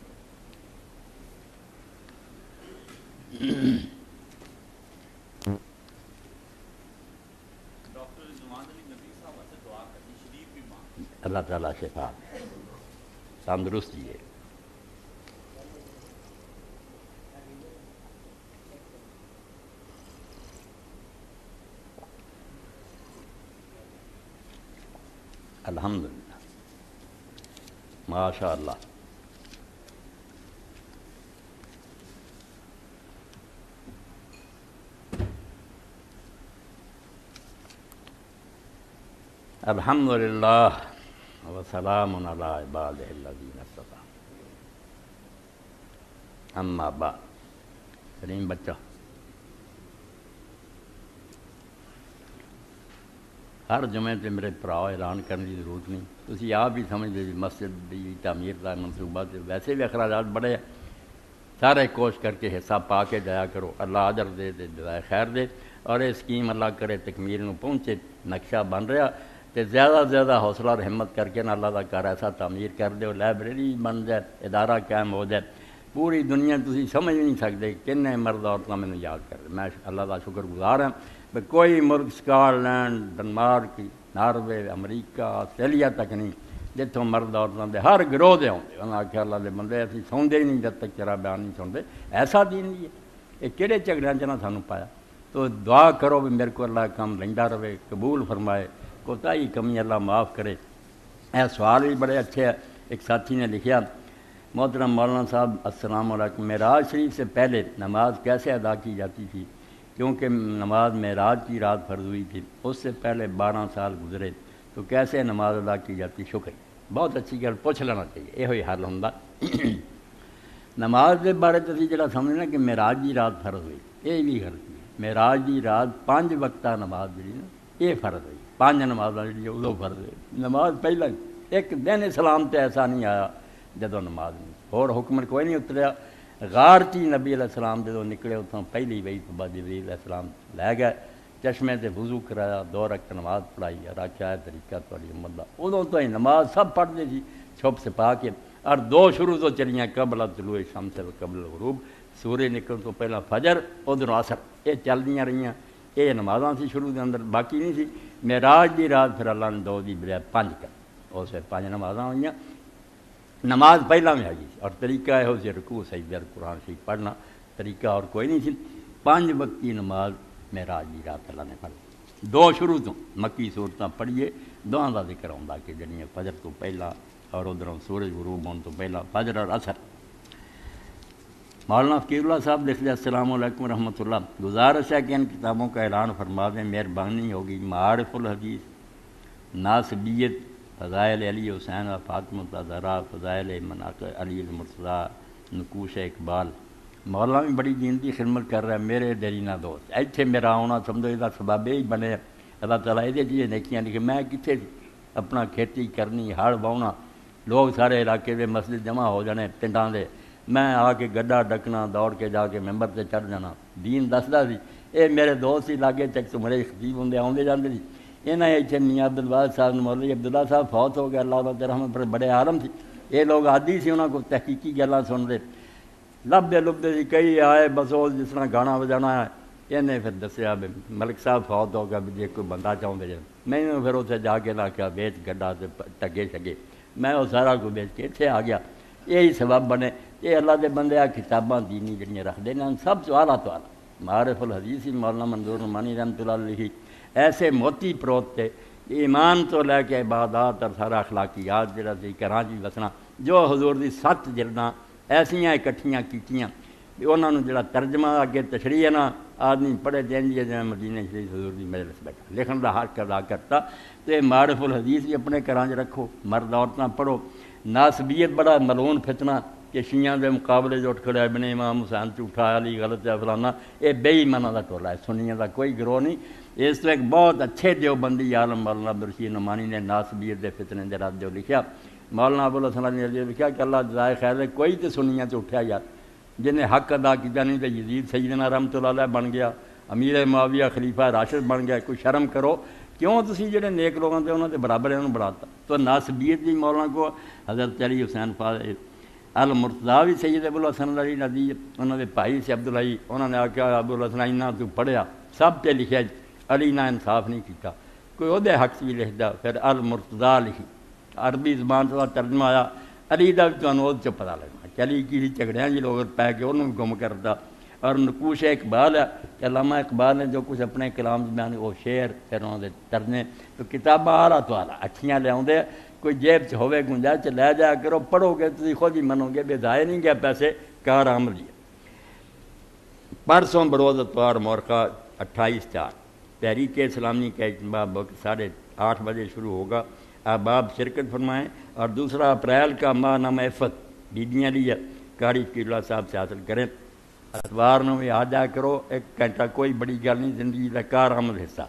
اللہ تعالیٰ شفا تندرستی ہے الحمدللہ ماشاء اللہ الحمدللہ وسلام علی عبادہ الذین اصطفیٰ اما بعد کریم بچہ ہر جمعے تے میرے پراؤ اعلان کرنے کی ضرورت نہیں تسی آپ ہی سمجھتے جی مسجد دی تعمیر کا منصوبہ ویسے بھی اخراجات بڑے ہیں سارے کوشش کر کے حصہ پا کے جایا کرو اللہ اجر دے جزائے خیر دے اور یہ اسکیم اللہ کرے تکمیل نو پہنچے نقشہ بن رہا تے زیادہ زیادہ حوصلہ اور ہمت کر کے نہ اللہ کا گھر ایسا تعمیر کر دو لائبریری بن جائے ادارہ قائم ہو جائے پوری دنیا تسی سمجھ نہیں سکتے کنے مرد عورتیں مینوں یاد کر رہے میں اللہ کا شکر گزار ہوں کہ کوئی ملک سکاٹلینڈ ڈنمارک ناروے امریکہ آسٹریلیا تک نہیں جتوں مرد عورتوں دے ہر گروہ دے آتے انہوں نے آخیا اللہ دے بندے اسی سوندے ہی نہیں جب تک تیرا بیان نہیں سنتے ایسا دین بھی ہے یہ کہڑے جھگڑیاں چ نہ سانوں پایا تو دعا کرو بھی میرے کو اللہ کام لیندا رہے قبول فرمائے کوتاہی کمی اللہ معاف کرے اے سوال بھی بڑے اچھے ہیں ایک ساتھی نے لکھیا محترم مولانا صاحب السلام علیکم معراج شریف سے پہلے نماز کیسے ادا کی جاتی تھی کیونکہ نماز معراج کی رات فرض ہوئی تھی اس سے پہلے 12 سال گزرے تو کیسے نماز ادا کی جاتی شکریہ بہت اچھی گل پوچھ لینا چاہیے یہ ہوئی حل ہوندا نماز کے بارے تو جڑا سمجھنا کہ معراج کی رات فرض ہوئی یہ بھی غلطی ہے معراج کی رات 5 وقتہ نماز جڑی نا یہ فرض ہوئی 5 نمازاں جڑی ادو فرض ہوئی نماز پہلا ایک دن اسلام تے ایسا نہیں آیا جدوں نماز نہیں اور حکم کوئی نہیں اتریا غار چی نبی علیہ السلام جدوں نکلے اتوں پہلی وہی تو بعد جبریل علیہ السلام لے گئے چشمے تے وضو کرایا 2 رکعت نماز پڑھائی اور آخیا ہے طریقہ تھوڑی امت دا ادوں تو ہی نماز سب پڑھتے تھی چھپ چھپا کے اور 2 شروع تو چلیاں قبل طلوع الشمس و قبل الغروب سورج نکلن تو پہلا فجر ادھر عصر یہ چلدیاں رہیاں یہ نمازاں سی شروع دے اندر باقی نہیں سی معراج دی رات پھر اللہ نے 2 دی بجائے 5 کر اس 5 نمازاں ہوئیاں نماز پہلا میں آئی اور طریقہ یہ ہو سی رکوع سجدہ قرآن شریف پڑھنا طریقہ اور کوئی نہیں سی 5 وقتی نماز معراج دی رات اللہ نے پڑھی 2 شروع تو مکی صورتاں پڑھیے دعاں دا ذکر ہوندا کہ جڑیاں فجر تو پہلا اور ادھروں سورج غروب ہونے تو پہلا فجر اور عصر مولانا فقیر اللہ صاحب لکھ لیں السلام علیکم ورحمۃ اللہ گزارش ہے کہ ان کتابوں کا اعلان فرما دیں مہربانی ہوگی معارف الحدیث ناسبیت فضائل علی حسین و فاطمہ زہرا فضائل مناقب علی المرتضیٰ نقوش اقبال مولانا بھی بڑی دین کی خدمت کر رہا ہے میرے دیرینہ دوست ایتھے میرا آنا سمجھو یہ سبب ہی بنے اللہ تعالیٰ یہ چیزیں نیکیاں لکھے میں کتنے اپنا کھیتی کرنی ہڑ باؤنا لوگ سارے علاقے دے مسجد جمع ہو جانے پنڈاں دے میں آ کے گڈھا ڈکنا دوڑ کے جا کے ممبر سے چڑھ جانا دین دسدا سی یہ میرے دوست ہی لاگے تک تمہارے خطیب ہوں آتے جاتے سی یہاں اتنے میاں عبدالواحد صاحب مولوی عبداللہ صاحب فوت ہو گیا اللہ تعالیٰ رحمت پر بڑے عالم سی یہ لوگ عادی سی انہوں کو تحقیقی گلاں سنتے لبدے لبدے جی کئی آئے بس وہ جس طرح گانا بجانا ہے انہیں پھر دسیا بھی ملک صاحب فوت ہو گیا بھی جی کوئی بندہ چاہتے جی میں پھر اتنے جا کے لا کے بیچ گڈا سے ٹگے شگے میں وہ سارا کوئی بیچ کے اتنے آ گیا یہی سبب بنے یہ اللہ دے بندے آ کتاباں دینی جڑیاں رکھتے ہیں سب سوالا تو معارف الحدیث مولانا منظور نعمانی رحمۃ اللہ علیہ لکھی ایسے موتی پروت تھے ایمان تو لے کے عبادات اور سارا اخلاقیات جڑا سی کراچی وسنا جو حضور دی 7 جلداں ایسیاں اکٹھیاں کیتیاں انہوں نے جڑا ترجمہ اگے تشریح ہے نا آدمی پڑھے دین جی مدینہ شریف حضور دی مجلس بیٹھا لکھن دا حق ادا کرتا تو معارف الحدیث بھی اپنے گھراں رکھو مرد عورتاں پڑھو ناسبیت بڑا ملعون فتنہ کہ شیعہ دے مقابلے جو اٹھ کھڑا ابن امام حسین جھوٹا علی غلط ہے فلانا یہ بے ایماناں دا ٹولا ہے سنیاں دا کوئی گروہ نہیں اس تو ایک بہت اچھے دیوبندی عالم مولانا عبدالرشید نعمانی نے ناسبیت دے فتنے دے رد جو لکھیا مولانا ابو الحسن علی نے لکھا کہ اللہ جزائے خیر ہے کوئی تو سنیاں تو اٹھیا یار جنہیں حق ادا کیا نہیں تو یزید سیدنا رحمۃ اللہ علیہ بن گیا امیر معاویہ خلیفہ راشد بن گیا کوئی شرم کرو کیوں تسی جڑے نیک لوگوں سے انہوں نے برابر انہوں بڑھاتا تو ناسبیت بھی مولانا کو حضرت علی حسین المرتضیٰ بھی سید ابو الحسن علی ندی انہوں نے بھائی سے عبداللہ انہوں نے آخیا ابو الحسن انہاں تو پڑھیا سب پہ لکھیا علی نہ انصاف نہیں کیتا کوئی عہدے حق سے بھی لکھتا پھر المرتضیٰ لکھی عربی زبان سے ترجمہ آیا علی دا بھی تمہیں وہ پتہ لگنا کہ علی کی جھگڑیاں جی لوگ پہ کے انہوں بھی گم کرتا اور نقوش اقبال ہے کہ علامہ اقبال نے جو کچھ اپنے کلام بیان وہ شعر پھر انہوں نے ترجمے تو کتاباں آلہ تو آلہ اچھیاں لے آؤندے کوئی جیب چ ہوے گنجائش چ لے جایا کرو پڑھو گے تسی خود ہی منو گے بے ضائع نہیں گیا پیسے کار عملی پرسوں بروز اتوار مورخہ 28/4 تحریک اسلامی کا اجتماع 8:30 بجے شروع ہوگا احباب شرکت فرمائیں اور 2 اپریل کا ماہ نام عفت بیبیاں لیا قاری فقیر اللہ صاحب سے حاصل کریں اتوار نو بھی آ جا کرو 1 گھنٹہ کوئی بڑی گل نہیں زندگی کا کار عمل حصہ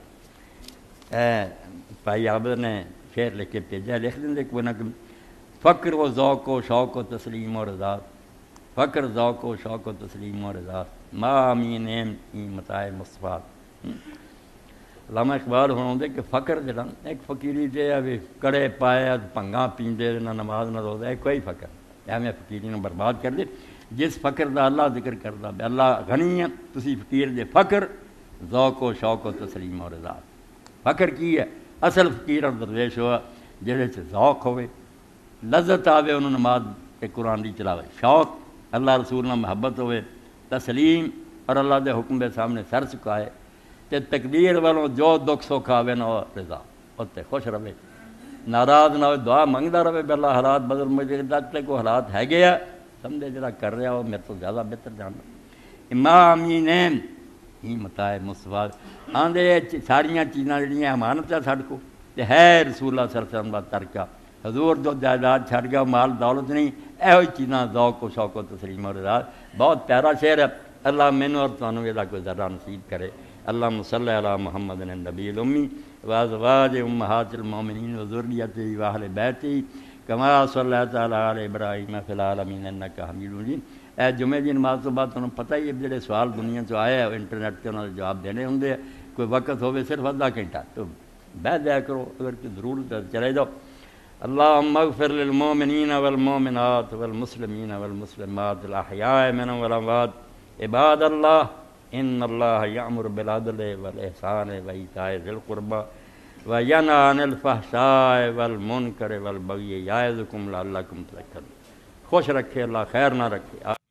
بھائی عابد نے شعر لکھ کے بھیجا لکھ دیں کوئی نہ فقر و ذوق و شوق و تسلیم و رضا فقر ذوق و شوق و تسلیم و رضا ما امین متاع مصطفیٰ علامہ اقبال ہونے کہ فقر جڑا ایک فقیری جے ابھی کڑے پائے بھنگاں پیندے نہ نماز نہ روزہ کوئی فقر ایویں فقیری نے برباد کر دے جس فقر دا اللہ ذکر کردا بے اللہ غنی ہے تسی فقیر دے فقر ذوق و شوق و تسلیم و رضا فقر کی ہے اصل فقیر اور درویش ہوا جہدے چ ذوق ہوئے لذت آوے انہوں نماز تے قرآن دی چلاوے شوق اللہ رسول نہ محبت ہوئے تسلیم اور اللہ دے حکم دے سامنے سر چکائے تے تقدیر والوں جو دکھ سکھ آوے نہ رضا اتنے خوش رہے ناراض نہ ہوئے دعا منگتا رہے بے اللہ حالات بدل مجھے تے کو حالات ہے گیا سمجھے جڑا کر رہا ہو میرے تو زیادہ بہتر جاننا امام امین ہی متاع مصطفیٰ آندے ساریاں چیزاں جڑیاں امانت ہے ساڈے کو تے ہے رسول اللہ صلی اللہ علیہ وسلم دا ترکہ حضور جو جائیداد چھڑ گیا مال دولت نہیں ایہو چیزاں ذوق و شوق و تسلیم و رضا بہت پیارا شعر ہے اللہ مینوں اور تانوں ادا کوئی ذرہ نصیب کرے اللہم صلی علی محمد النبی الامی وازواج امہات المومنین وذریتہ واہل بیتہ کما صلی تعالی علی ابراہیم فی العالمین انک حمید مجید اے جمعے دی نماز تو بعد تمہیں پتہ ہی ہے جڑے سوال دنیا چ آئے انٹرنیٹ تے انہاں دے جواب دینے ہوندے کوئی وقت ہوے صرف آدھا گھنٹہ تو بیٹھ جایا کرو اگر کوئی ضرورت ہے چلے جاؤ اللہم اغفر للمؤمنین والمؤمنات والمسلمین والمسلمات الاحیاء منهم والاموات عباد اللہ ان اللہ یأمر بالعدل والاحسان وایتاء ذی القربى وینہی عن الفحشاء والمنکر والبغی یعظکم لعلکم تذکرون خوش رکھے اللہ خیر نہ رکھے